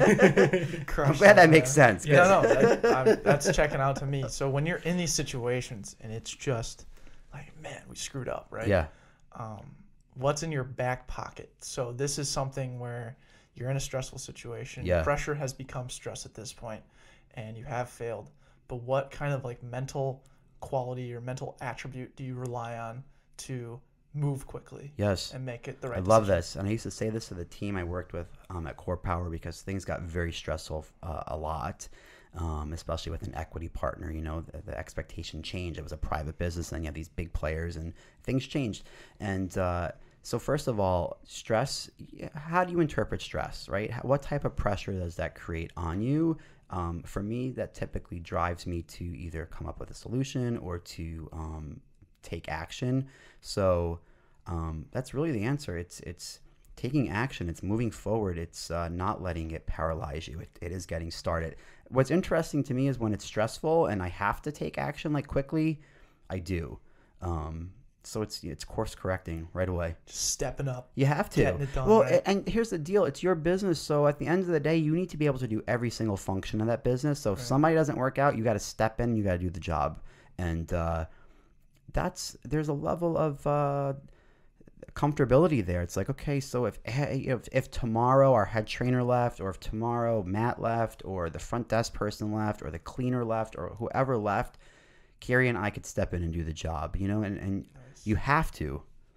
I'm glad that makes sense. Yeah, that's checking out to me. So when you're in these situations and it's just like, man, we screwed up, right? Yeah. What's in your back pocket? So this is something where you're in a stressful situation. Yeah. Pressure has become stress at this point, and you have failed. But what kind of like mental quality or mental attribute do you rely on to move quickly? Yes. And make it the right I love decision? this. And I used to say this to the team I worked with at CORE POWER, because things got very stressful a lot, especially with an equity partner. The expectation changed. It was a private business, and you have these big players, and things changed. And so first of all, stress, how do you interpret stress, right? What type of pressure does that create on you? For me, that typically drives me to either come up with a solution or to take action. So that's really the answer. It's taking action. It's moving forward. It's not letting it paralyze you. It is getting started. What's interesting to me is when it's stressful and I have to take action like quickly, I do. So it's course correcting right away. Just stepping up. You have to. Getting it done, well, right? and here's the deal. It's your business. So at the end of the day, you need to be able to do every single function of that business. So if somebody doesn't work out, you got to step in, you got to do the job. And there's a level of comfortability there. It's like, okay, so if tomorrow our head trainer left, or if tomorrow Matt left, or the front desk person left, or the cleaner left, or whoever left, Kari and I could step in and do the job, and Nice. you have to.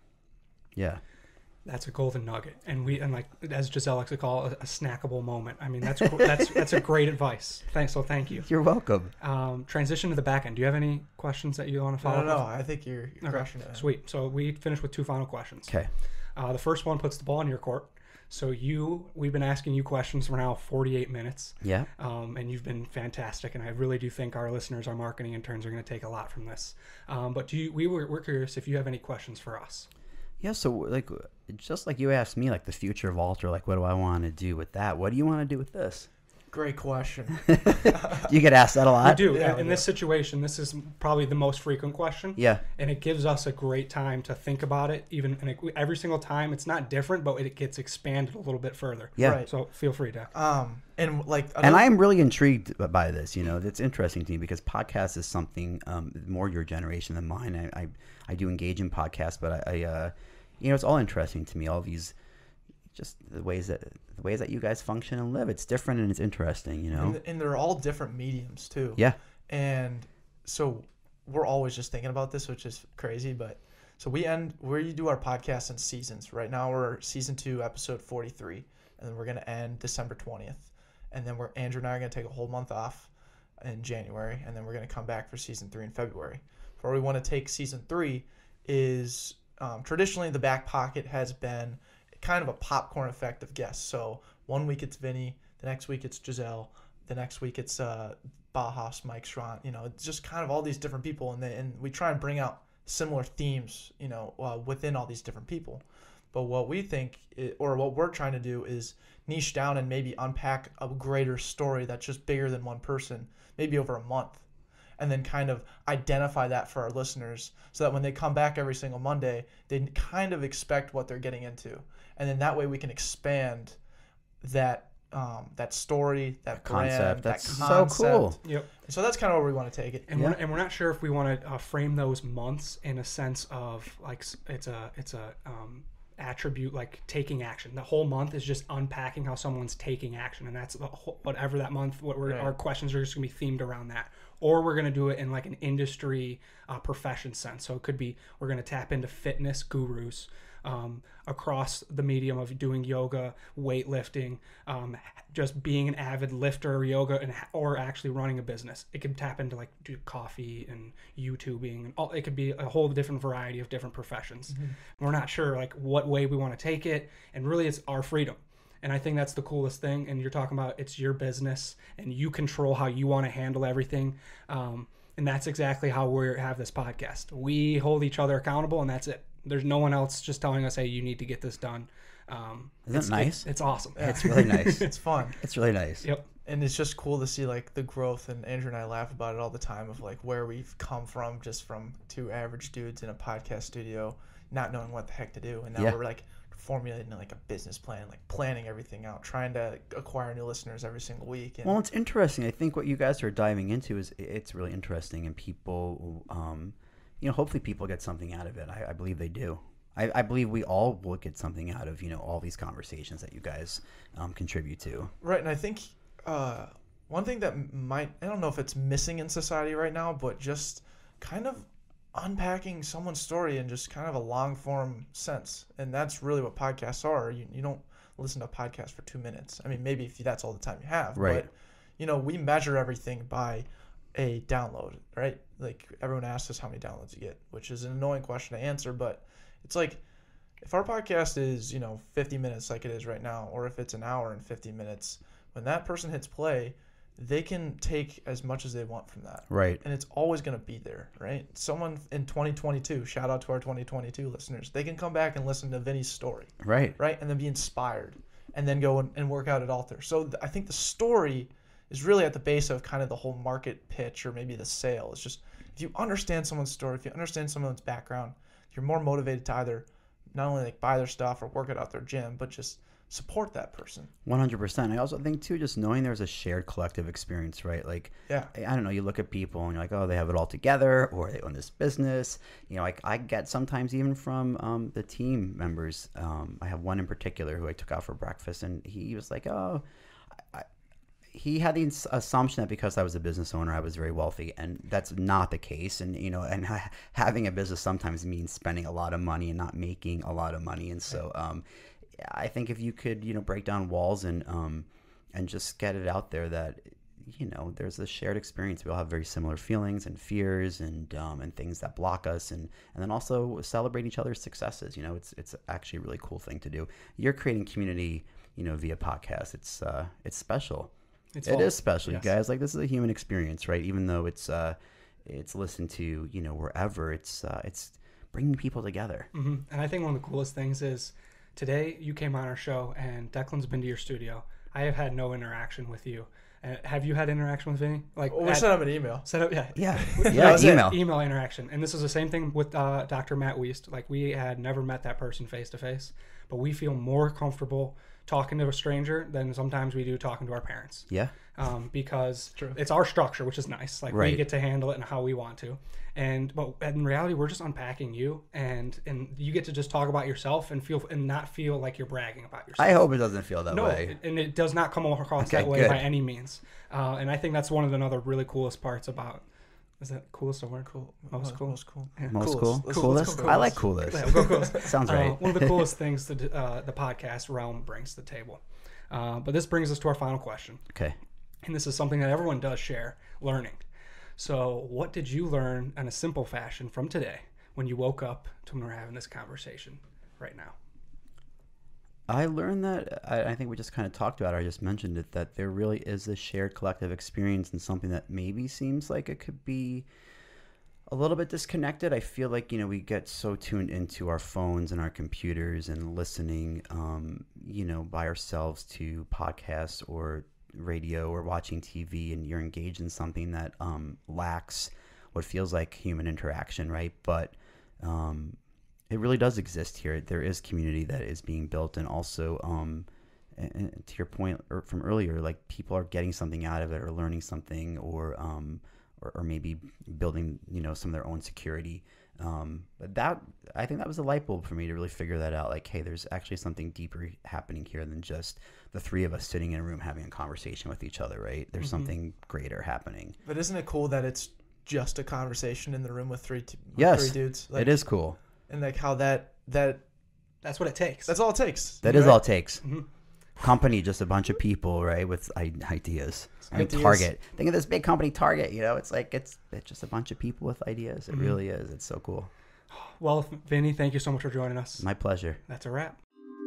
Yeah. That's a golden nugget, and like as Giselle likes to call it, a snackable moment. I mean, that's a great advice. Thank you. You're welcome. Transition to the back end. Do you have any questions that you want to follow? No, up I think you're with? crushing it. Sweet. So we finished with 2 final questions. Okay. The first one puts the ball in your court. So we've been asking you questions for now 48 minutes. Yeah. And you've been fantastic, and I really do think our listeners, our marketing interns, are going to take a lot from this. But we're curious if you have any questions for us. Yeah, so like just like you asked me, like the future of ALTR, like what do I want to do with that? What do you want to do with this? Great question. You get asked that a We lot. do. Yeah, In this situation, this is probably the most frequent question. Yeah. And it gives us a great time to think about it. Every single time, it's not different, but it gets expanded a little bit further. Yeah. Right. So feel free to. And like, And I am really intrigued by this. It's interesting to me because podcast is something more your generation than mine. I do engage in podcasts, but I it's all interesting to me. All these, just the ways that you guys function and live. It's different and it's interesting. and they're all different mediums too. Yeah. And so we're always just thinking about this, which is crazy. But so we do our podcast in seasons. Right now we're season 2, episode 43, and then we're gonna end December 20th, and then Andrew and I are gonna take a whole month off in January, and then we're gonna come back for season 3 in February. Where we want to take season 3 is traditionally the Back Pocket has been kind of a popcorn effect of guests. So one week it's Vinny, the next week it's Giselle, the next week it's Bajas, Mike Schrant. It's just kind of all these different people, and we try and bring out similar themes, within all these different people. But what we think, or what we're trying to do, is niche down and maybe unpack a greater story that's just bigger than one person, maybe over a month. And then kind of identify that for our listeners so that when they come back every single Monday, they kind of expect what they're getting into. And then that way we can expand that story, that Concept. brand, That's that so concept. cool. Yep. So that's kind of where we want to take it. And Yeah. we're not sure if we want to frame those months in a sense of like it's a attribute like taking action. The whole month is just unpacking how someone's taking action, and that's whatever that month. Our questions are just gonna be themed around that, or we're gonna do it in like an industry profession sense. So it could be we're gonna tap into fitness gurus across the medium of doing yoga, weightlifting, just being an avid lifter, yoga, or actually running a business. It could tap into like do coffee and YouTubing, and all. It could be a whole different variety of different professions. Mm-hmm. We're not sure like what way we want to take it, and really it's our freedom. And I think that's the coolest thing. And you're talking about it's your business, and you control how you want to handle everything. And that's exactly how we have this podcast. We hold each other accountable, and that's it. There's no one else just telling us, hey, you need to get this done. Isn't it nice? It's awesome. Yeah. It's really nice. It's fun. It's really nice. Yep. And it's just cool to see like the growth, and Andrew and I laugh about it all the time of like where we've come from, just from 2 average dudes in a podcast studio, not knowing what the heck to do. And now we're like formulating like a business plan, like planning everything out, trying to acquire new listeners every single week. And Well, it's interesting. I think what you guys are diving into it's really interesting, and people, hopefully people get something out of it. I believe they do. I believe we all will get something out of, all these conversations that you guys contribute to. Right, and I think one thing that I don't know if it's missing in society right now, but just kind of unpacking someone's story in just kind of a long form sense. And that's really what podcasts are. You don't listen to a podcast for 2 minutes. I mean, maybe if that's all the time you have. Right. But, we measure everything by a download, right? Like everyone asks us how many downloads you get, which is an annoying question to answer, but it's like if our podcast is, 50 minutes like it is right now, or if it's an hour and 50 minutes, when that person hits play, they can take as much as they want from that. Right. And it's always going to be there, right? Someone in 2022, shout out to our 2022 listeners, they can come back and listen to Vinny's story, Right. right? And then be inspired and then go and work out at ALTR. So I think the story is really at the base of kind of the whole market pitch, or maybe the sale. It's just if you understand someone's story, if you understand someone's background, you're more motivated to either not only like buy their stuff or work it out their gym, but just support that person. 100%. I also think too, just knowing there's a shared collective experience, right? Like, Yeah. I don't know, you look at people and you're like, oh, they have it all together, or they own this business. You know, like I get sometimes even from the team members. I have one in particular who I took out for breakfast, and he was like, oh, he had the assumption that because I was a business owner, I was very wealthy, and that's not the case. And you know, and having a business sometimes means spending a lot of money and not making a lot of money. And so, I think if you could, you know, break down walls and just get it out there that, you know, there's a shared experience. We all have very similar feelings and fears and things that block us, and then also celebrate each other's successes. You know, it's actually a really cool thing to do. You're creating community, you know, via podcast. It's special. It is special, yes. You guys. Like, this is a human experience, right? Even though it's listened to, you know, wherever, it's bringing people together. Mm-hmm. And I think one of the coolest things is today you came on our show and Declan's been to your studio. I have had no interaction with you. Have you had interaction with Vinny? Like, we set up an email. Yeah, email interaction. And this is the same thing with Dr. Matt Wiest. Like, we had never met that person face to face, but we feel more comfortable talking to a stranger than sometimes we do talking to our parents. Yeah. Because it's our structure, which is nice. Like, we get to handle it and how we want to. But in reality, we're just unpacking you, and you get to just talk about yourself and not feel like you're bragging about yourself. I hope it doesn't feel that way. And it does not come across that way by any means. And I think that's one of the other really coolest parts about. Is that coolest or word? Cool. Most cool. Most cool. Yeah. Most cool. Coolest. I like coolest. Yeah, we'll go coolest. Sounds right. One of the coolest things that the podcast realm brings to the table. But this brings us to our final question. Okay. And this is something that everyone does share, learning. So what did you learn in a simple fashion from today when you woke up to when we're having this conversation right now? I learned that, I think we just kind of talked about it, I just mentioned it, that there really is a shared collective experience, and something that maybe seems like it could be a little bit disconnected. I feel like, you know, we get so tuned into our phones and our computers and listening, you know, by ourselves to podcasts or radio or watching TV, and you're engaged in something that lacks what feels like human interaction, right? But it really does exist here. There is community that is being built, and also, and to your point from earlier, like, people are getting something out of it, or learning something, or maybe building, you know, some of their own security. But that, I think that was a light bulb for me to really figure that out. Like, hey, there's actually something deeper happening here than just the three of us sitting in a room having a conversation with each other, right? There's something greater happening. But isn't it cool that it's just a conversation in the room with three dudes? Like, it is cool. And like how that's what it takes. That's all it takes. That is all it takes. Mm-hmm. Company, just a bunch of people, right, with ideas. I mean, Target. Think of this big company, Target. You know, it's like it's just a bunch of people with ideas. It really is. It's so cool. Well, Vinny, thank you so much for joining us. My pleasure. That's a wrap.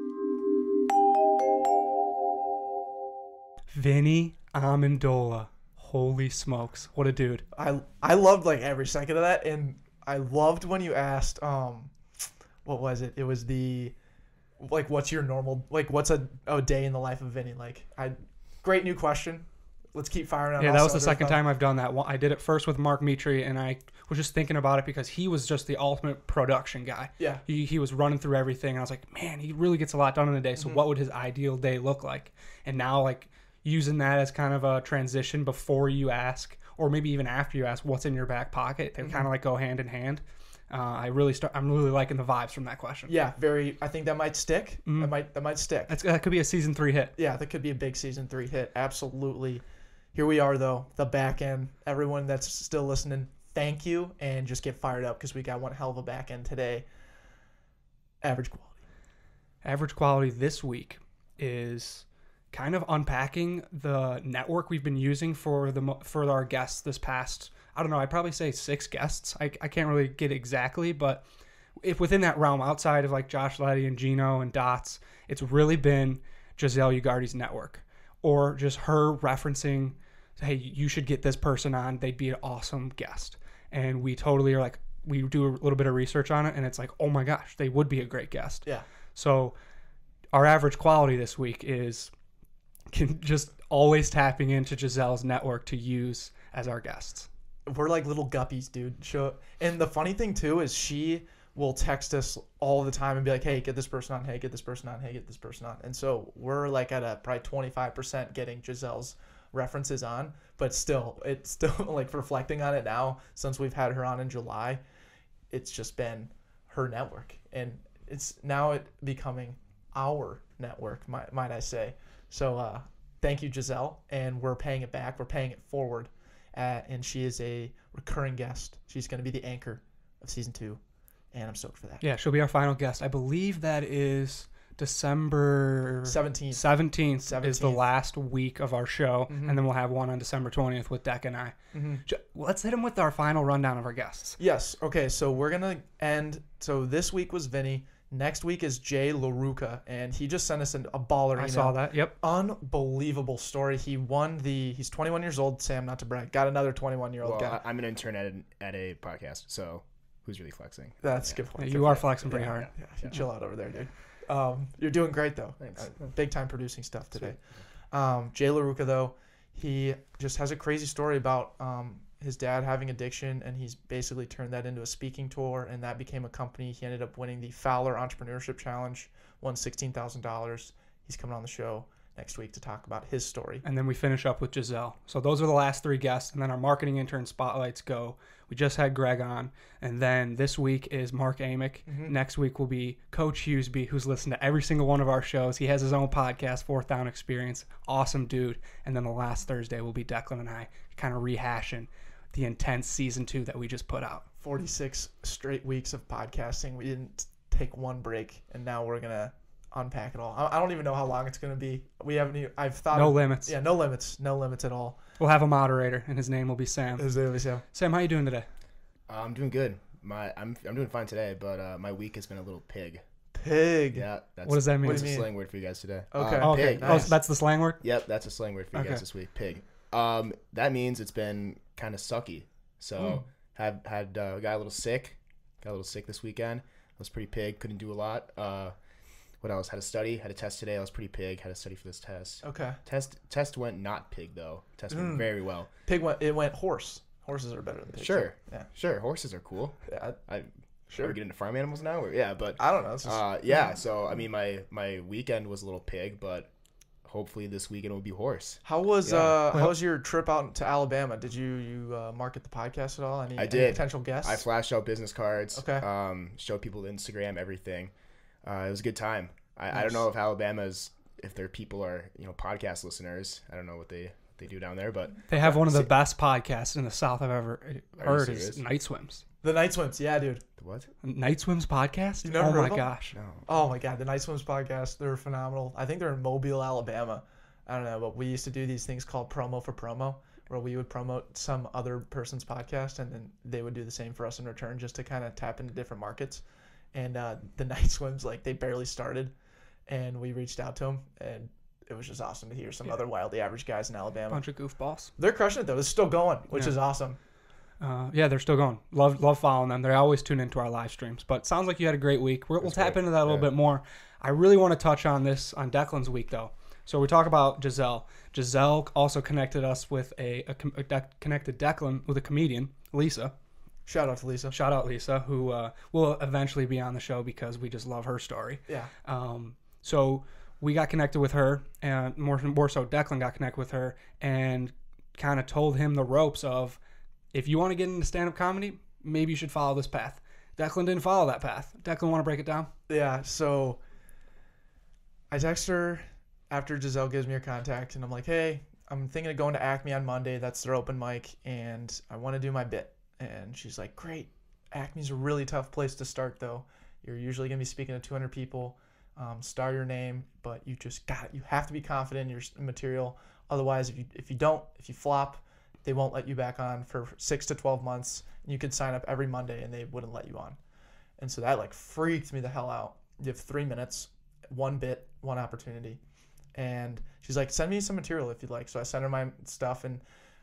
Vinny Amendola. Holy smokes, what a dude! I loved like every second of that, and I loved when you asked, what was it? It was the, like, what's your normal, like, what's a day in the life of Vinny? Like, great new question. Let's keep firing on. Yeah, that was the second time I've done that. I did it first with Mark Mitri, and I was just thinking about it because he was just the ultimate production guy. Yeah. He was running through everything, and I was like, man, he really gets a lot done in a day. So what would his ideal day look like? And now, like, using that as kind of a transition before you ask, or maybe even after you ask, what's in your back pocket? They kind of like go hand in hand. I'm really liking the vibes from that question. Yeah, I think that might stick. That might stick. That could be a season 3 hit. Yeah, that could be a big season 3 hit. Absolutely. Here we are, though, the back end. Everyone that's still listening, thank you, and just get fired up because we got one hell of a back end today. Average quality. Average quality this week is kind of unpacking the network we've been using for our guests this past, I don't know, I'd probably say 6 guests. I can't really get exactly, but if within that realm, outside of like Josh Letty and Gino and Dots, it's really been Giselle Ugardi's network, or just her referencing, hey, you should get this person on. They'd be an awesome guest. And we totally are like, we do a little bit of research on it, and it's like, oh my gosh, they would be a great guest. Yeah. So our average quality this week is just always tapping into Giselle's network to use as our guests. We're like little guppies, dude. And the funny thing too is she will text us all the time and be like, hey, get this person on, hey, get this person on, hey, get this person on. And so we're like at a probably 25% getting Giselle's references on, but still, it's still like reflecting on it now, since we've had her on in July, it's just been her network. And it's now it becoming our network, might I say. So thank you, Giselle. And we're paying it back. We're paying it forward. And she is a recurring guest. She's going to be the anchor of season 2. And I'm stoked for that. Yeah, she'll be our final guest. I believe that is December 17th. 17th is the last week of our show, and then we'll have one on December 20th with Deck and I. Let's hit him with our final rundown of our guests. Yes. Okay, so we're going to end. So this week was Vinny. Next week is Jay LaRuca, and he just sent us a baller email. I saw that, yep. Unbelievable story. He's 21 years old, Sam, not to brag. Got another 21-year-old guy. I'm an intern at a podcast, so who's really flexing? That's a good point. Yeah, you are flexing pretty hard. Yeah, chill out over there, dude. You're doing great, though. Thanks. Big time producing stuff today. Jay LaRuca, though, he just has a crazy story about his dad having addiction, and he's basically turned that into a speaking tour, and that became a company. He ended up winning the Fowler Entrepreneurship Challenge, won $16,000. He's coming on the show next week to talk about his story. And then we finish up with Giselle. So those are the last 3 guests, and then our marketing intern spotlights go. We just had Greg on, and then this week is Mark Amick. Next week will be Coach Hughesby, who's listened to every single one of our shows. He has his own podcast, Fourth Down Experience. Awesome dude. And then the last Thursday will be Declan and I kind of rehashing the intense season 2 that we just put out. 46 straight weeks of podcasting. We didn't take one break, and now we're going to unpack it all. I don't even know how long it's going to be. We haven't even, I've thought No limits. Yeah, no limits at all. We'll have a moderator, and his name will be Sam. His name is Sam. Sam, how you doing today? I'm doing good. I'm doing fine today, but my week has been a little pig. Pig. Yeah. What does that mean? That's a slang word for you guys today. Okay. Okay. Pig. Oh, that's the slang word? Yep, that's a slang word for you guys this week. Pig. That means it's been kind of sucky. So got a little sick. Got a little sick this weekend. I was pretty pig. Couldn't do a lot. What else? Had a test today. I was pretty pig. Had to study for this test. Okay. Test went not pig though. Test went very well. Pig went horse. Horses are better than pigs. Sure. Yeah. Sure. Horses are cool. Yeah. Sure. We get into farm animals now. Yeah, but I don't know. It's just, yeah. So I mean, my weekend was a little pig, but hopefully this weekend will be horse. How was your trip out to Alabama? Did you market the podcast at all? I did. Any potential guests? I flashed out business cards. Okay. Showed people Instagram, everything. It was a good time. I don't know if if their people are podcast listeners. I don't know what they do down there, but they have one of the best podcasts in the South I've ever heard. Is Night Swims. The Night Swims, yeah, dude. The what? Night Swims podcast? You never heard oh my of them? gosh. No. Oh my god, the Night Swims podcast, they're phenomenal. I think they're in Mobile, Alabama. I don't know, but we used to do these things called promo for promo, where we would promote some other person's podcast, and then they would do the same for us in return, just to kind of tap into different markets. And the Night Swims, like, they barely started, and we reached out to them, and it was just awesome to hear some other wildly average guys in Alabama. Bunch of goofballs. They're crushing it though. It's still going, which is awesome. Yeah, they're still going. Love following them. They always tune into our live streams. But sounds like you had a great week. We'll tap into that a little bit more. I really want to touch on this on Declan's week though. So we talk about Giselle. Giselle also connected us with connected Declan with a comedian, Lisa. Shout out to Lisa. Shout out Lisa, who will eventually be on the show because we just love her story. Yeah. So we got connected with her, and more so Declan got connected with her and kind of told him the ropes of, if you want to get into stand-up comedy, maybe you should follow this path. Declan didn't follow that path. Declan, want to break it down? Yeah, so I text her after Giselle gives me her contact, and I'm like, hey, I'm thinking of going to Acme on Monday. That's their open mic, and I want to do my bit. And she's like, great. Acme's a really tough place to start, though. You're usually going to be speaking to 200 people. Star your name, but you have to be confident in your material. Otherwise, if you flop, they won't let you back on for 6 to 12 months. And you could sign up every Monday, and they wouldn't let you on. And so that freaked me the hell out. You have 3 minutes, one bit, one opportunity. And she's like, send me some material if you'd like. So I sent her my stuff, and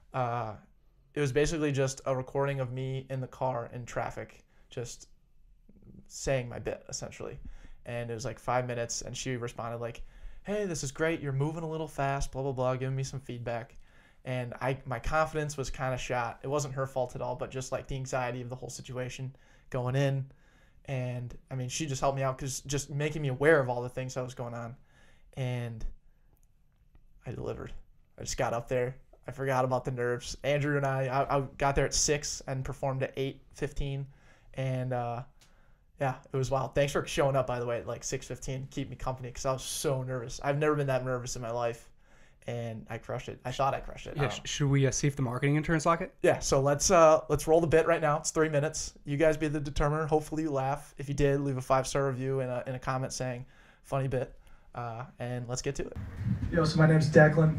it was basically just a recording of me in the car in traffic, just saying my bit, essentially. And it was 5 minutes, and she responded like, hey, this is great. You're moving a little fast, blah, blah, blah, giving me some feedback. And my confidence was kind of shot. It wasn't her fault at all, but just the anxiety of the whole situation going in. And I mean, she just helped me out because just making me aware of all the things that was going on. And I delivered. I just got up there. I forgot about the nerves. Andrew and I got there at 6 and performed at 8:15. And yeah, it was wild. Thanks for showing up, by the way, at like 6:15. Keep me company because I was so nervous. I've never been that nervous in my life. And I crushed it. I thought I crushed it. Yeah, should we see if the marketing interns like it? Yeah, so let's roll the bit right now. It's 3 minutes. You guys be the determiner. Hopefully you laugh. If you did, leave a 5-star review and a comment saying funny bit. And let's get to it. Yo, so my name's Declan.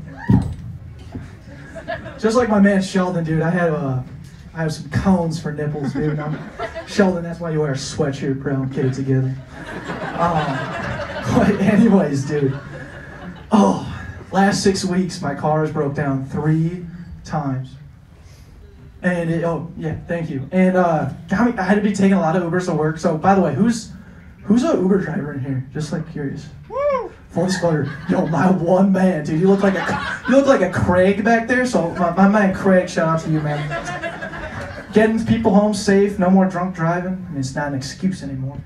Just like my man Sheldon, dude, I have some cones for nipples, dude. Sheldon, that's why you wear a sweatshirt, bro. Get it together. But anyways, dude. Last 6 weeks, my car has broke down 3 times. And thank you. And got me, I had to be taking a lot of Ubers to work. So, by the way, who's an Uber driver in here? Just like curious. Woo! Full disclosure, yo, my one man, dude. You look like a Craig back there. So my man Craig, shout out to you, man. Getting people home safe, no more drunk driving. I mean, it's not an excuse anymore.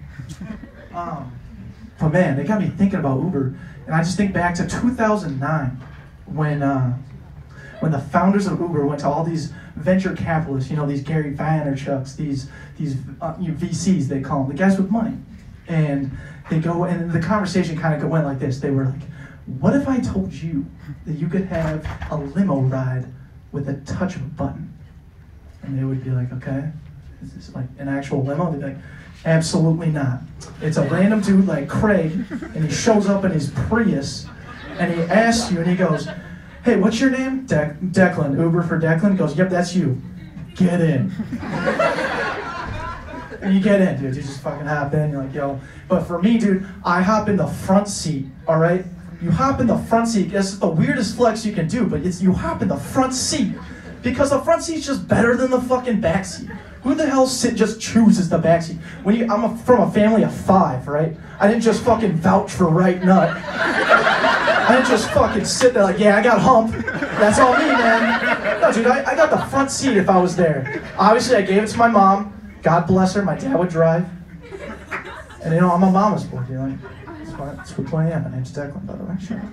But man, they got me thinking about Uber. And I just think back to 2009 when the founders of Uber went to all these venture capitalists, these Gary Vaynerchuks, these VCs, they call them, the guys with money. And they go, and the conversation kind of went like this. They were like, what if I told you that you could have a limo ride with a touch of a button? And they would be like, okay, is this like an actual limo? They'd be like, absolutely not. It's a random dude like Craig, and he shows up in his Prius, and he asks you, and he goes, hey, what's your name? Declan. Uber for Declan? He goes, yep, that's you. Get in. And you get in, dude. You just fucking hop in. You're like, yo. But for me, dude, I hop in the front seat, all right? You hop in the front seat. It's the weirdest flex you can do, but you hop in the front seat because the front seat's just better than the fucking back seat. Who the hell just chooses the back seat? I'm from a family of 5, right? I didn't just fucking vouch for right nut. I didn't just fucking sit there like, yeah, I got hump. That's all me, man. No, dude, I got the front seat if I was there. Obviously, I gave it to my mom. God bless her. My dad would drive. And, I'm a mama's boy. That's who I am. My name's Declan, by the way. Sure.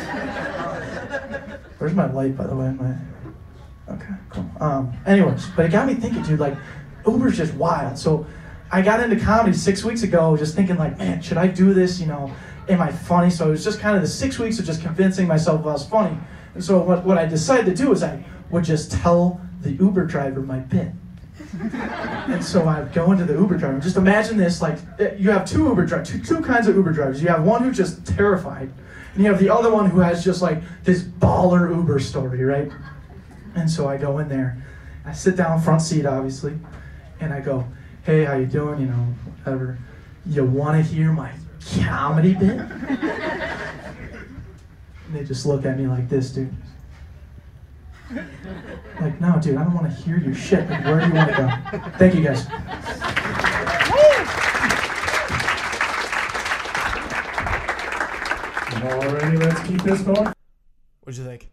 Where's my light, by the way? Okay, cool. Anyways, but it got me thinking, dude, like, Uber's just wild. So I got into comedy 6 weeks ago, just thinking like, man, should I do this? Am I funny? So it was just kind of the 6 weeks of just convincing myself I was funny. And so what I decided to do is I would just tell the Uber driver my bit. And so I go into the Uber driver. Just imagine this, like, you have two Uber drivers, two kinds of Uber drivers. You have one who's just terrified, and you have the other one who has just like this baller Uber story, right? And so I go in there, I sit down front seat, obviously, and I go, hey, how you doing? Whatever. You want to hear my comedy bit? And they just look at me like this, dude. Like, no, dude, I don't want to hear your shit. Like, where do you want to go? Thank you, guys. Alrighty, let's keep this going. What'd you think?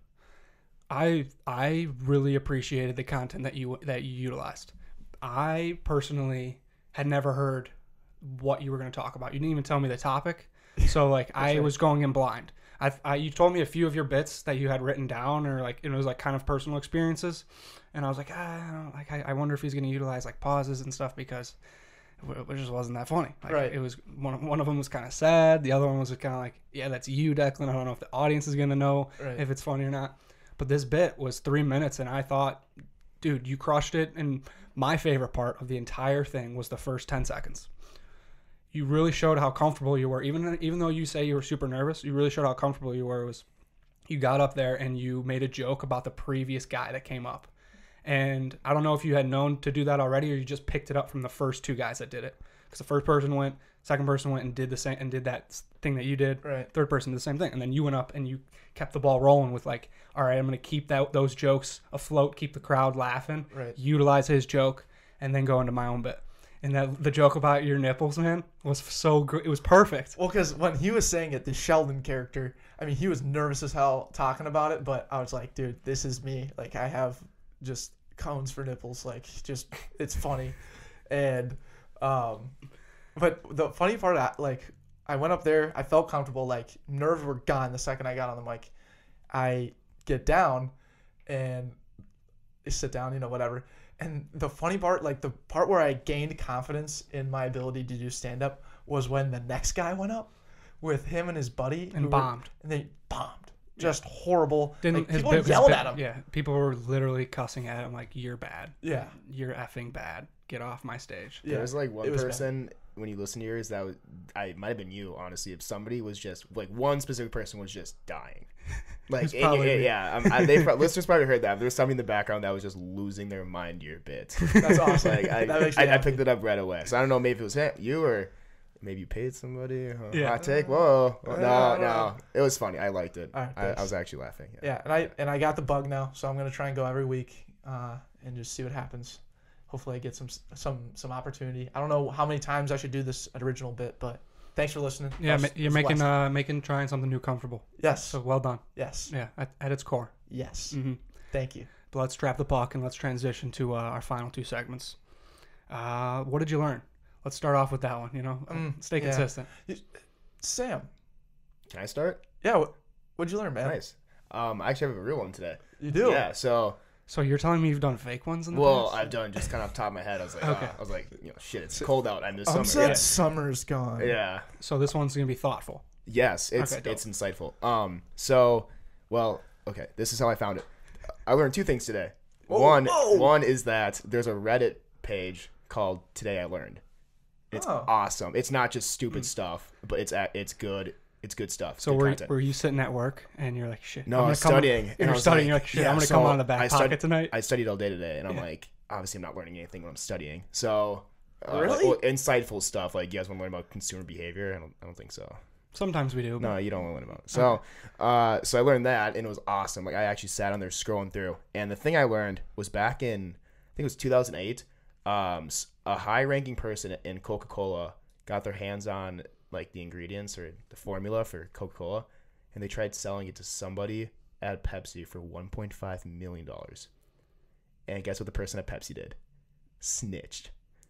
I really appreciated the content that you utilized. I personally had never heard what you were going to talk about. You didn't even tell me the topic, so like I was going in blind. You told me a few of your bits that you had written down, or like it was like kind of personal experiences, and I was like, I wonder if he's going to utilize like pauses and stuff because it just wasn't that funny. Like, right. It was one of them was kind of sad. The other one was kind of like, yeah, that's you, Declan. I don't know if the audience is going to know if it's funny or not. But this bit was 3 minutes, and I thought, dude, you crushed it. And my favorite part of the entire thing was the first 10 seconds. You really showed how comfortable you were. Even though you say you were super nervous, you really showed how comfortable you were. You got up there and you made a joke about the previous guy that came up. And I don't know if you had known to do that already or you just picked it up from the first 2 guys that did it. Because the first person went, second person went and did the same and did that thing that you did. Right. Third person did the same thing. And then you went up and you kept the ball rolling with like, all right, I'm going to keep those jokes afloat, keep the crowd laughing, utilize his joke, and then go into my own bit. And the joke about your nipples, man, was so good. It was perfect. Well, because when he was saying it, the Sheldon character, I mean, he was nervous as hell talking about it, but I was like, dude, this is me. Like, I have just cones for nipples. Like, just, it's funny. And But the funny part, I went up there, I felt comfortable, like nerves were gone the second I got on the mic. I get down and sit down, whatever. And the funny part, like the part where I gained confidence in my ability to do stand up was when the next guy went up with him and his buddy And bombed. and they bombed. Just horrible. Didn't his people bit was yelled bit- at him. Yeah, people were literally cussing at him like, "You're bad. Yeah. You're effing bad. Get off my stage." Yeah. There's like one It was bad. person when you listen to yours that was, I might have been you, honestly. If somebody was just like one specific person was just dying, like It's probably me. listeners probably heard that. There was somebody in the background that was just losing their mind to your bit. That's awesome. Like That makes me I happy. picked it up right away. So I don't know, maybe it was you or maybe you paid somebody. Yeah. Hot take. Whoa. I don't No. know. It was funny. I liked it. All right, I thanks. was actually laughing. Yeah, and I got the bug now, so I'm gonna try and go every week and just see what happens. Hopefully, I get some opportunity. I don't know how many times I should do this original bit, but thanks for listening. Yeah, That was- you're that was last- making trying something new comfortable. yes, So well done. yes, Yeah, at its core. yes. Mm-hmm. Thank you. But let's trap the puck and let's transition to our final two segments. What did you learn? Let's start off with that one. Stay yeah. consistent. Sam, Can I start? yeah, what'd you learn, man? Nice. I actually have a real one today. You do. Yeah. So. So you're telling me you've done fake ones in the Well, past? I've done just kind of off the top of my head. I was like, Okay. shit, it's cold out. I miss I'm summer. sad summer's gone. Yeah. So this one's gonna be thoughtful. Yes, it's Okay, dope. it's insightful. So, well, okay, this is how I found it. I learned two things today. One is that there's a Reddit page called Today I Learned. It's Oh. awesome. It's not just stupid stuff, but it's good. It's good stuff. So good were content. you sitting at work and you're like, shit? No, I'm I gonna was come- studying. and You I were was studying. You're like, shit. yeah, I'm gonna so come on the I back studied- pocket tonight. I studied all day today, and I'm Yeah. like, obviously, I'm not learning anything when I'm studying. So, Really? insightful stuff. Like, you guys want to learn about consumer behavior? I don't think so. Sometimes we do. No, you don't want to learn about it. So, so I learned that, and it was awesome. Like, I actually sat on there scrolling through, and the thing I learned was back in, I think it was 2008. A high-ranking person in Coca-Cola got their hands on like the ingredients or the formula for Coca-Cola, and they tried selling it to somebody at Pepsi for $1.5 million. And guess what the person at Pepsi did? Snitched.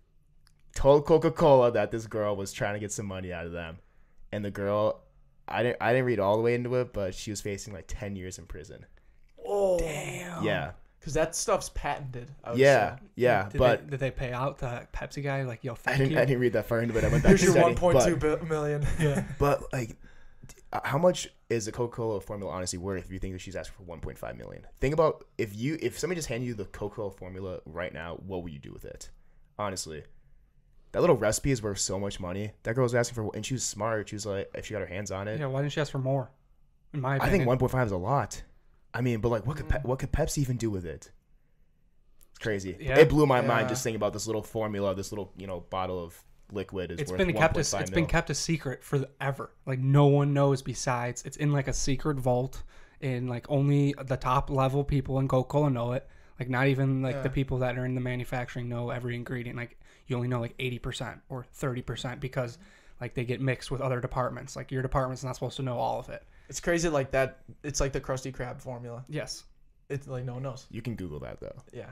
Told Coca-Cola that this girl was trying to get some money out of them. And the girl, I didn't read all the way into it, but she was facing like 10 years in prison. Oh, Damn. Yeah. because that stuff's patented. I would Yeah. say. Yeah. Did they pay out the Pepsi guy? Like, yo, thank you. I didn't read that far into it. I went back Here's to your study, 1.2 million. Yeah. But like, how much is the Coca-Cola formula honestly worth if you think that she's asking for 1.5 million? Think about if somebody just handed you the Coca-Cola formula right now, what would you do with it? Honestly, that little recipe is worth so much money. That girl was asking for, and she was smart. She was like, if she got her hands on it, Yeah. Why didn't she ask for more? In my I opinion, think 1.5 is a lot. I mean, but like, what could Pepsi even do with it? It's crazy. Yeah. It blew my mind Yeah. just thinking about this little formula, this little bottle of liquid is it's worth been kept. 1.5 It's been mil. kept a secret forever. Like no one knows. Besides, it's in like a secret vault, and like only the top level people in Coca-Cola know it. Like not even like the Yeah. people that are in the manufacturing know every ingredient. Like you only know like 80% or 30% because like they get mixed with other departments. Like your department's not supposed to know all of it. It's crazy like that. It's like the Krusty Krab formula. Yes. It's like no one knows. You can Google that though. Yeah.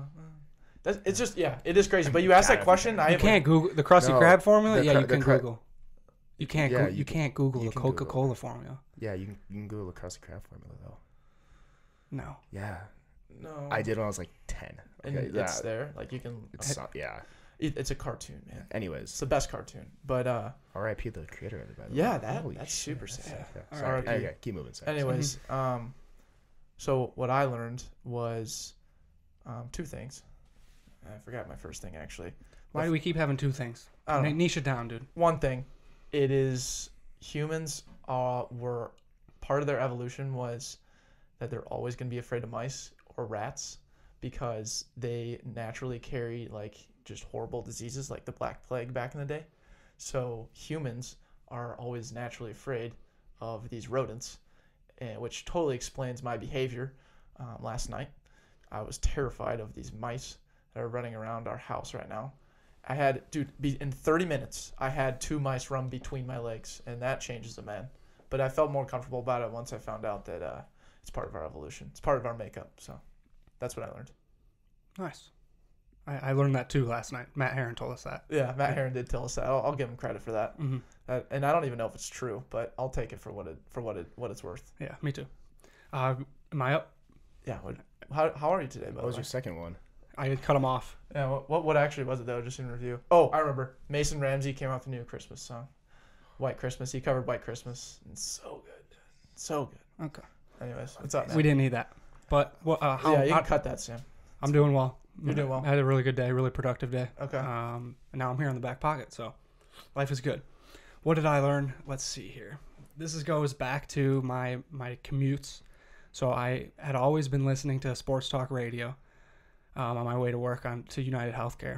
It's just it is crazy. But you asked that question. I You can't Google the Krusty No, Krab formula. the Yeah, cra- you the can cra- Google. You can't. Yeah, You you can't Google you the can Google it. Coca-Cola formula. Yeah, you can Google the Krusty Krab formula though. No. Yeah, No. I did when I was like 10. And Okay, it's there. Like you can. yeah. It's a cartoon, man. It's Anyways, the best cartoon. But R.I.p. the creator of it. By the yeah, way. Holy that's shit. super sad. Yeah, sorry. R.I.P. Okay, keep moving. Sorry. Anyways, so what I learned was two things. I forgot my first thing actually. Why do we keep having two things? I don't know. Niche it down, dude. One thing, it is humans were part of their evolution was that they're always going to be afraid of mice or rats because they naturally carry like just horrible diseases like the Black Plague back in the day. So humans are always naturally afraid of these rodents, which totally explains my behavior last night. I was terrified of these mice that are running around our house right now. I had, in 30 minutes, I had 2 mice run between my legs, and that changes a man. But I felt more comfortable about it once I found out that it's part of our evolution. It's part of our makeup, so that's what I learned. Nice. I learned that too last night. Matt Herron told us that. Yeah, Matt Herron did tell us that. I'll give him credit for that. Hmm. And I don't even know if it's true, but I'll take it for what it's worth. Yeah, me too. Am I up? Yeah. How are you today, by What the was way? your second one? I had cut him off. Yeah. What actually was it though? Just in review. Oh, I remember. Mason Ramsey came out with a new Christmas song, White Christmas. He covered White Christmas. It's so good, dude. So good. Okay. Anyways, what's up, man? We didn't need that. But Yeah, you can cut that, Sam. I'm doing well. You're doing well. I had a really good day, really productive day. Okay. And now I'm here in the back pocket, so life is good. What did I learn? Let's see here. This goes back to my commutes. So I had always been listening to sports talk radio on my way to work to United Healthcare.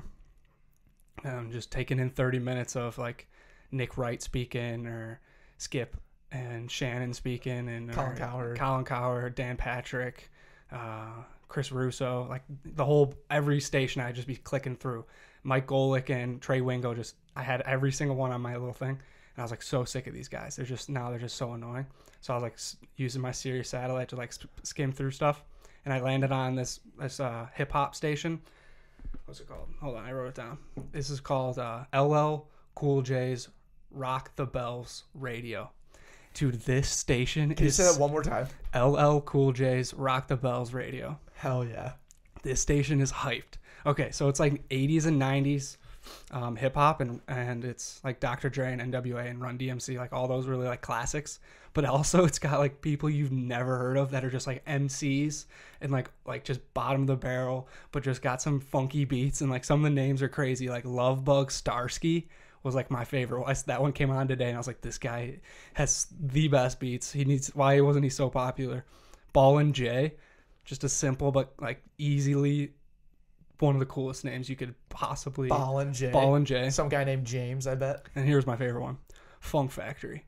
Just taking in 30 minutes of like Nick Wright speaking or Skip and Shannon speaking and Colin Cowherd, Dan Patrick, Chris Russo, like every station I'd just be clicking through. Mike Golick and Trey Wingo, I had every single one on my little thing. And I was like so sick of these guys. They're just so annoying. So I was like using my Sirius satellite to like skim through stuff. And I landed on this hip hop station. What's it called? Hold on, I wrote it down. This is called LL Cool J's Rock the Bells Radio. Dude, this station Can you say that one more time? LL Cool J's Rock the Bells Radio. Hell yeah. This station is hyped. Okay, so it's like 80s and 90s hip hop and it's like Dr. Dre and NWA and Run DMC, like all those really like classics. But also it's got like people you've never heard of that are just like MCs and like just bottom of the barrel, but just got some funky beats and like some of the names are crazy. Like Lovebug Starsky was like my favorite. That one came on today and I was like, this guy has the best beats. Why wasn't he so popular? Ballin' J, just a simple but like easily one of the coolest names you could possibly. Ballin' J. Some guy named James, I bet. And here's my favorite one. Funk Factory.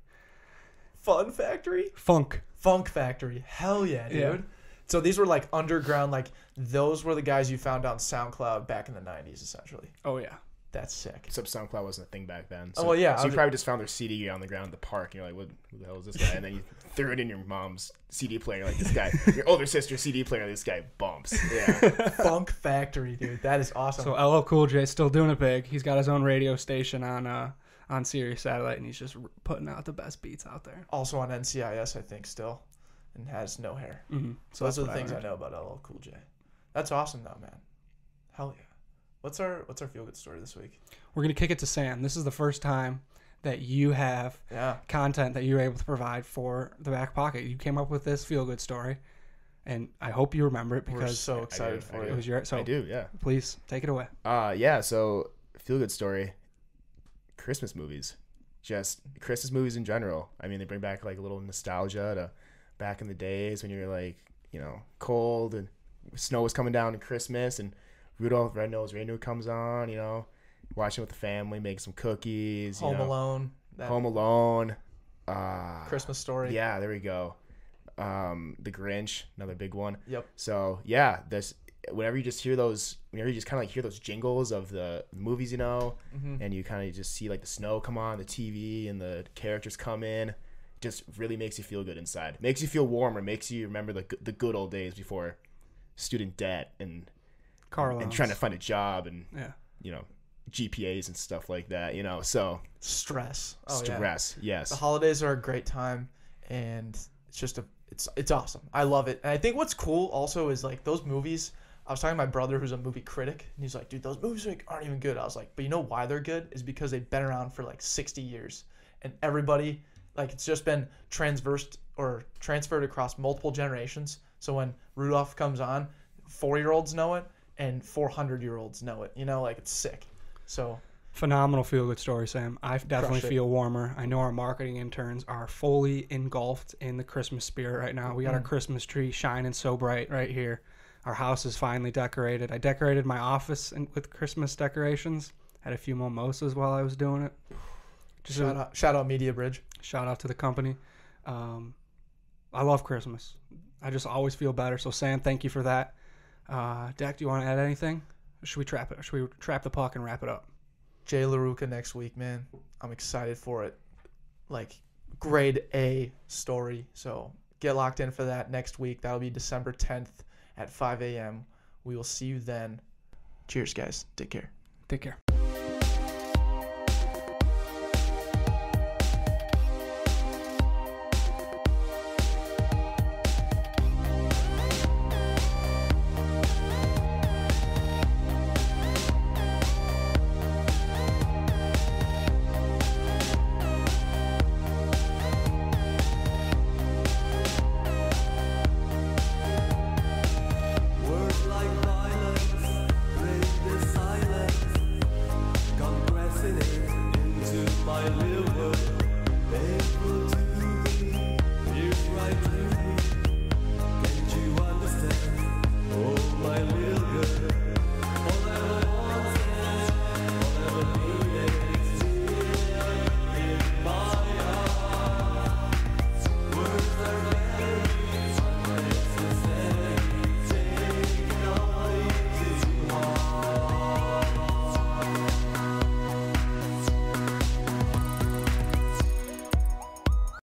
Fun Factory? Funk Factory. Hell yeah, dude. Yeah. So these were like underground, like those were the guys you found on SoundCloud back in the 90s, essentially. Oh yeah. That's sick. Except SoundCloud wasn't a thing back then. Oh, well, yeah. So you probably just found their CD on the ground at the park, and you're like, who the hell is this guy? And then you threw it in your mom's CD player, like, this guy, your older sister's CD player, this guy bumps. Yeah. Funk Factory, dude. That is awesome. So LL Cool J's still doing it big. He's got his own radio station on Sirius Satellite, and he's just putting out the best beats out there. Also on NCIS, I think, still, and has no hair. Mm-hmm. So those are the things I know about LL Cool J. That's awesome, though, man. Hell yeah. What's our feel good story this week? We're gonna kick it to Sam. This is the first time that you have content that you're able to provide for the Back Pocket. You came up with this feel good story, and I hope you remember it because we're so excited for it you. was your. So I do, yeah. Please take it away. Yeah. So feel good story. Christmas movies, just Christmas movies in general. I mean, they bring back like a little nostalgia to back in the days when you're like, cold and snow was coming down at Christmas and Rudolph the Red-Nosed Reindeer comes on, watching with the family, make some cookies. Home Alone. Home Alone. Christmas Story. Yeah, there we go. The Grinch, another big one. Yep. So yeah, whenever you just kind of like hear those jingles of the movies, and you kind of just see like the snow come on the TV and the characters come in, just really makes you feel good inside. Makes you feel warmer. Makes you remember the good old days before student debt and Car loans. and trying to find a job and yeah. GPAs and stuff like that. So stress. Stress. Yeah. Yes. The holidays are a great time, and it's just it's awesome. I love it. And I think what's cool also is like those movies. I was talking to my brother who's a movie critic, and he's like, dude, those movies aren't even good. I was like, but you know why they're good is because they've been around for like 60 years, and everybody, like, it's just been transferred across multiple generations. So when Rudolph comes on, 4-year-olds know it and 400-year-olds know it. Like, it's sick. So phenomenal feel good story, Sam. I definitely Crush it. feel warmer. I know our marketing interns are fully engulfed in the Christmas spirit right now. We got our Christmas tree shining so bright right here. Our house is finally decorated. I decorated my office with Christmas decorations. Had a few mimosas while I was doing it. Shout out Media Bridge. Shout out to the company. I love Christmas. I just always feel better. So Sam, thank you for that. Dak, do you want to add anything? Should we trap it? Should we trap the puck and wrap it up? Jay LaRucca next week, man. I'm excited for it. Like, grade A story. So get locked in for that next week. That'll be December 10th at 5 a.m. We will see you then. Cheers, guys. Take care. Take care. Words like violence break the silence, compressing it into my little